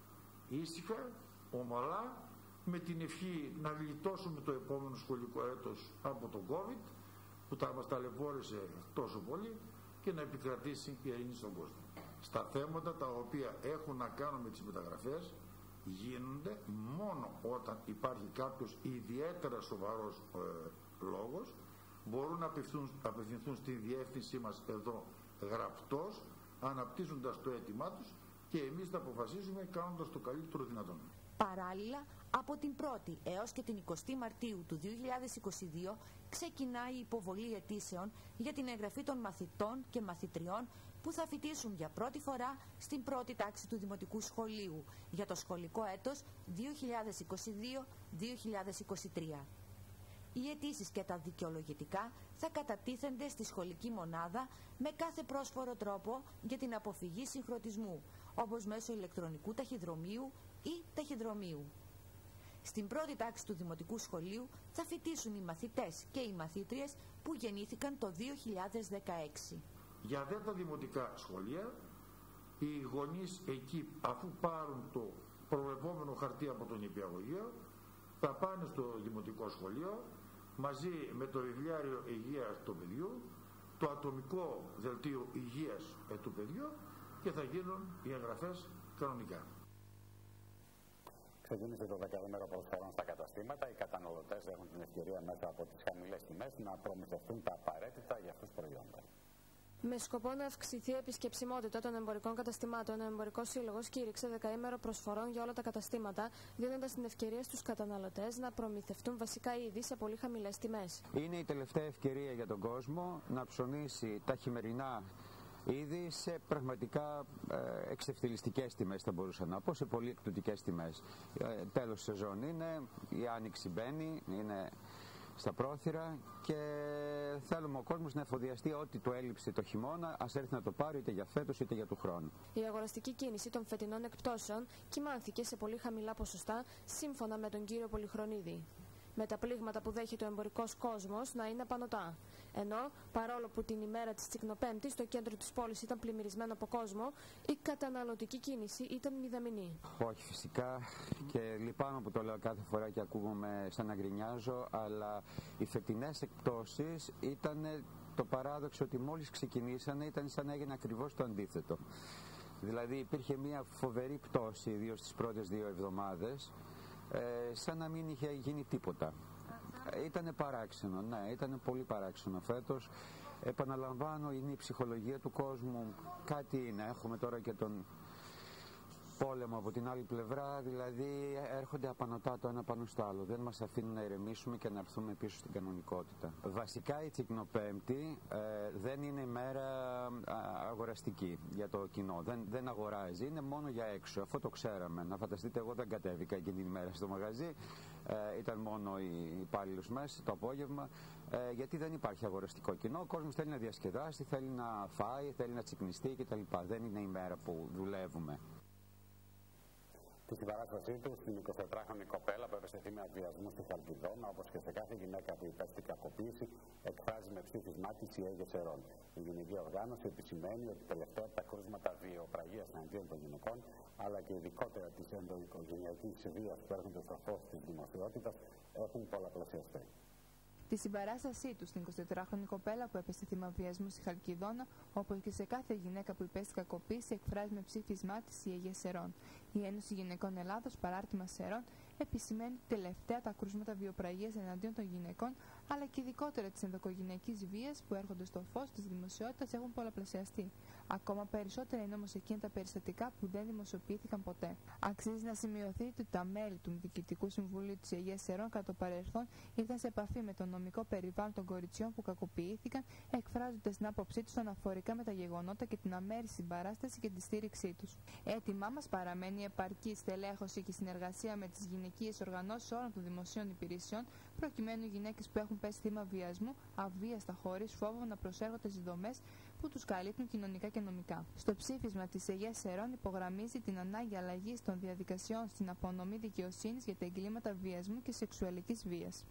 ήσυχα, ομαλά, με την ευχή να γλιτώσουμε το επόμενο σχολικό έτος από τον COVID που τα μας ταλαιπώρησε τόσο πολύ και να επικρατήσει η ειρήνη στον κόσμο. Στα θέματα τα οποία έχουν να κάνουν με τις μεταγραφές γίνονται μόνο όταν υπάρχει κάποιος ιδιαίτερα σοβαρός ε, λόγος, μπορούν να απευθυνθούν, απευθυνθούν στη διεύθυνσή μας εδώ γραπτός, αναπτύσσοντας το αίτημά τους, και εμείς θα αποφασίζουμε κάνοντας το καλύτερο δυνατόν. Παράλληλα, από την πρώτη έως και την εικοστή Μαρτίου του δύο χιλιάδες είκοσι δύο ξεκινάει η υποβολή αιτήσεων για την εγγραφή των μαθητών και μαθητριών που θα φοιτήσουν για πρώτη φορά στην πρώτη τάξη του Δημοτικού Σχολείου για το σχολικό έτος δύο χιλιάδες είκοσι δύο δύο χιλιάδες είκοσι τρία. Οι αιτήσεις και τα δικαιολογητικά θα κατατίθενται στη σχολική μονάδα με κάθε πρόσφορο τρόπο για την αποφυγή συγχρονισμού, όπως μέσω ηλεκτρονικού ταχυδρομείου ή ταχυδρομείου. Στην πρώτη τάξη του Δημοτικού Σχολείου θα φοιτήσουν οι μαθητές και οι μαθήτριες που γεννήθηκαν το δύο χιλιάδες δεκαέξι. Για δε τα δημοτικά σχολεία, οι γονείς εκεί, αφού πάρουν το προβλεπόμενο χαρτί από τον νηπιαγωγείο, θα πάνε στο Δημοτικό Σχολείο μαζί με το βιβλιάριο υγείας του παιδιού, το ατομικό δελτίο υγείας ε, του παιδιού, και θα γίνουν οι εγγραφές κανονικά. Ξεκίνησε το δεκαήμερο προσφορών στα καταστήματα. Οι καταναλωτές έχουν την ευκαιρία μέσα από τις χαμηλές τιμές να προμηθευτούν τα απαραίτητα για αυτούς προϊόντα. Με σκοπό να αυξηθεί η επισκεψιμότητα των εμπορικών καταστημάτων, ο Εμπορικός Σύλλογος κήρυξε δεκαήμερο προσφορών για όλα τα καταστήματα, δίνοντας την ευκαιρία στους καταναλωτές να προμηθευτούν βασικά είδη σε πολύ χαμηλές τιμές. Είναι η τελευταία ευκαιρία για τον κόσμο να ψωνίσει τα χειμερινά είδη σε πραγματικά ε, εξευθυλιστικές τιμές, θα μπορούσα να πω, σε πολύ εκπτωτικές τιμές. Ε, τέλος σεζόν είναι, η άνοιξη μπαίνει, είναι στα πρόθυρα και θέλουμε ο κόσμος να εφοδιαστεί ό,τι του έλειψε το χειμώνα, ας έρθει να το πάρει είτε για φέτος είτε για του χρόνου. Η αγοραστική κίνηση των φετινών εκπτώσεων κυμάνθηκε σε πολύ χαμηλά ποσοστά, σύμφωνα με τον κύριο Πολυχρονίδη, με τα πλήγματα που δέχεται ο εμπορικός κόσμος να είναι πανωτά. Ενώ, παρόλο που την ημέρα της Τσικνοπέμπτης το κέντρο της πόλης ήταν πλημμυρισμένο από κόσμο, η καταναλωτική κίνηση ήταν μηδαμινή. Όχι, φυσικά, και λυπάμαι που το λέω κάθε φορά και ακούγομαι σαν να γκρινιάζω, αλλά οι φετινές εκπτώσεις ήταν το παράδοξο ότι μόλις ξεκινήσανε ήταν σαν να έγινε ακριβώς το αντίθετο. Δηλαδή υπήρχε μια φοβερή πτώση, ιδίως στις πρώτες δύο εβδομάδες, Ε, σαν να μην είχε γίνει τίποτα. Ήτανε παράξενο, ναι, ήτανε πολύ παράξενο φέτος. Επαναλαμβάνω, είναι η ψυχολογία του κόσμου, κάτι είναι. Έχουμε τώρα και τον πόλεμο από την άλλη πλευρά, δηλαδή έρχονται απανωτά το ένα πάνω στο άλλο. Δεν μας αφήνουν να ηρεμήσουμε και να έρθουμε πίσω στην κανονικότητα. Βασικά η Τσικνοπέμπτη ε, δεν είναι ημέρα αγοραστική για το κοινό. Δεν, δεν αγοράζει, είναι μόνο για έξω. Αυτό το ξέραμε. Να φανταστείτε, εγώ δεν κατέβηκα εκείνη την ημέρα στο μαγαζί. Ε, ήταν μόνο οι υπάλληλους μέσα το απόγευμα. Ε, γιατί δεν υπάρχει αγοραστικό κοινό. Ο κόσμος θέλει να διασκεδάσει, θέλει να φάει, θέλει να τσικνιστεί κτλ. Δεν είναι η μέρα που δουλεύουμε. Τη συμπαράστασή του στην εικοσιτετράχρονη κοπέλα που έπεσε θύμα βιασμού στη Χαλκιδόνα, όπως και σε κάθε γυναίκα που υπέστη κακοποίηση, εκφράζει με ψήφισμά της η Αίγε Σερών. Η γυναική οργάνωση επισημαίνει ότι τελευταία τα κρούσματα βιοπραγίας εναντίον των γυναικών, αλλά και ειδικότερα της ενδοοικογενειακής βίας που έρχονται στο φως της δημοσιότητας, έχουν πολλαπλασιαστεί. Τη συμπαράστασή του στην εικοσιτετράχρονη κοπέλα που έπεσε θύμα βιασμού στη Χαλκιδόνα, όπως και σε κάθε γυναίκα που υπέστη κακοποίηση, εκφράζει με ψήφισμά της η Αίγε Σερών. Η Ένωση Γυναικών Ελλάδος, παράρτημα Σερών, επισημαίνει τελευταία τα κρούσματα βιοπραγίας εναντίον των γυναικών, αλλά και ειδικότερα της ενδοοικογενειακής βίας που έρχονται στο φως της δημοσιότητας έχουν πολλαπλασιαστεί. Ακόμα περισσότερα είναι όμως εκείνα τα περιστατικά που δεν δημοσιοποιήθηκαν ποτέ. Αξίζει να σημειωθεί ότι τα μέλη του Διοικητικού Συμβουλίου της Αιγαίας Σερών κατά το παρελθόν ήρθαν σε επαφή με το νομικό περιβάλλον των κοριτσιών που κακοποιήθηκαν, εκφράζοντας την άποψή τους αναφορικά με τα γεγονότα και την αμέριστη συμπαράσταση και τη στήριξή τους. Έτοιμά μας παραμένει η επαρκή στελέχωση και συνεργασία με τις γυναικείες οργανώσεις όλων των δημοσίων υπηρεσιών, προκειμένου οι γυναίκες που έχουν πέσει θύμα βιασμού αβίαστα χωρίς φόβο να προσέρχονται στις δομές που τους καλύπτουν κοινωνικά και νομικά. Στο ψήφισμα της Αιγαίας Σερών υπογραμμίζει την ανάγκη αλλαγής των διαδικασιών στην απονομή δικαιοσύνης για τα εγκλήματα βιασμού και σεξουαλικής βίας.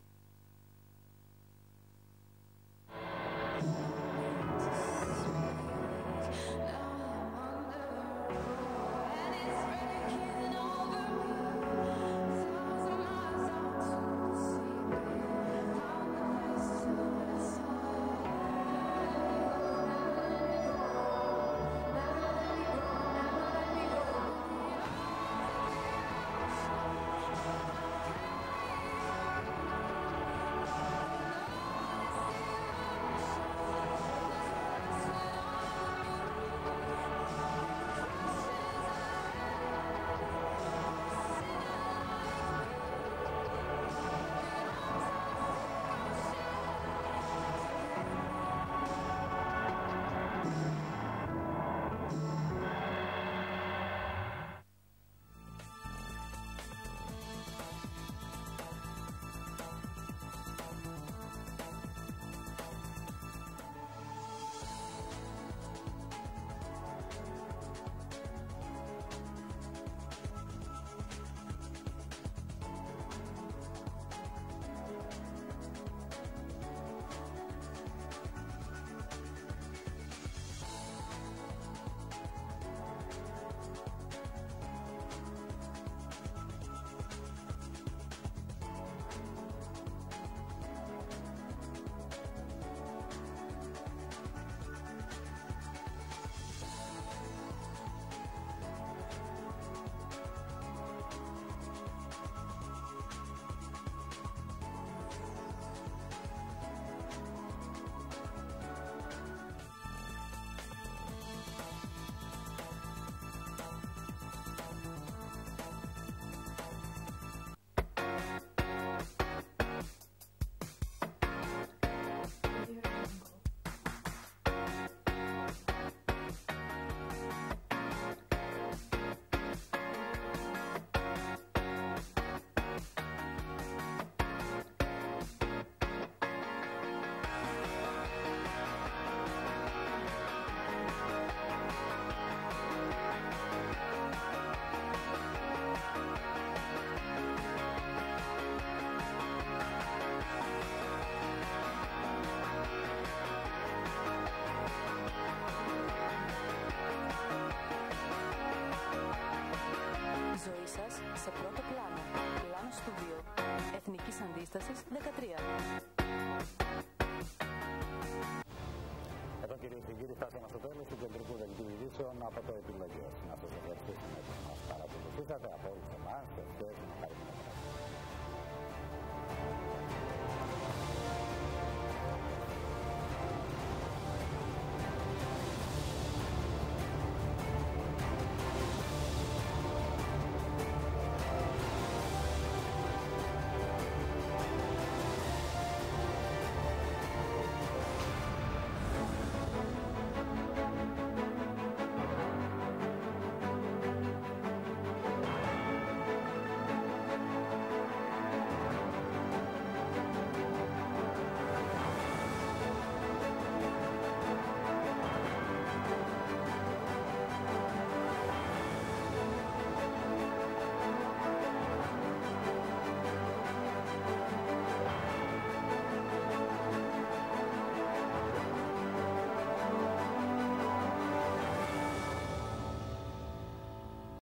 Ζωή σας σε πρώτο πλάνο. Πλάνο Στούντιο. Εθνικής Αντίστασης δεκατρία. Εδώ κυρίες και κύριοι, φτάσαμε στο τέλος του κεντρικού δελτίου ειδήσεων από το Επιλογές. Να σας ευχαριστήσουμε που μας παρακολουθήσατε από όλους εμάς. Ευχαριστούμε.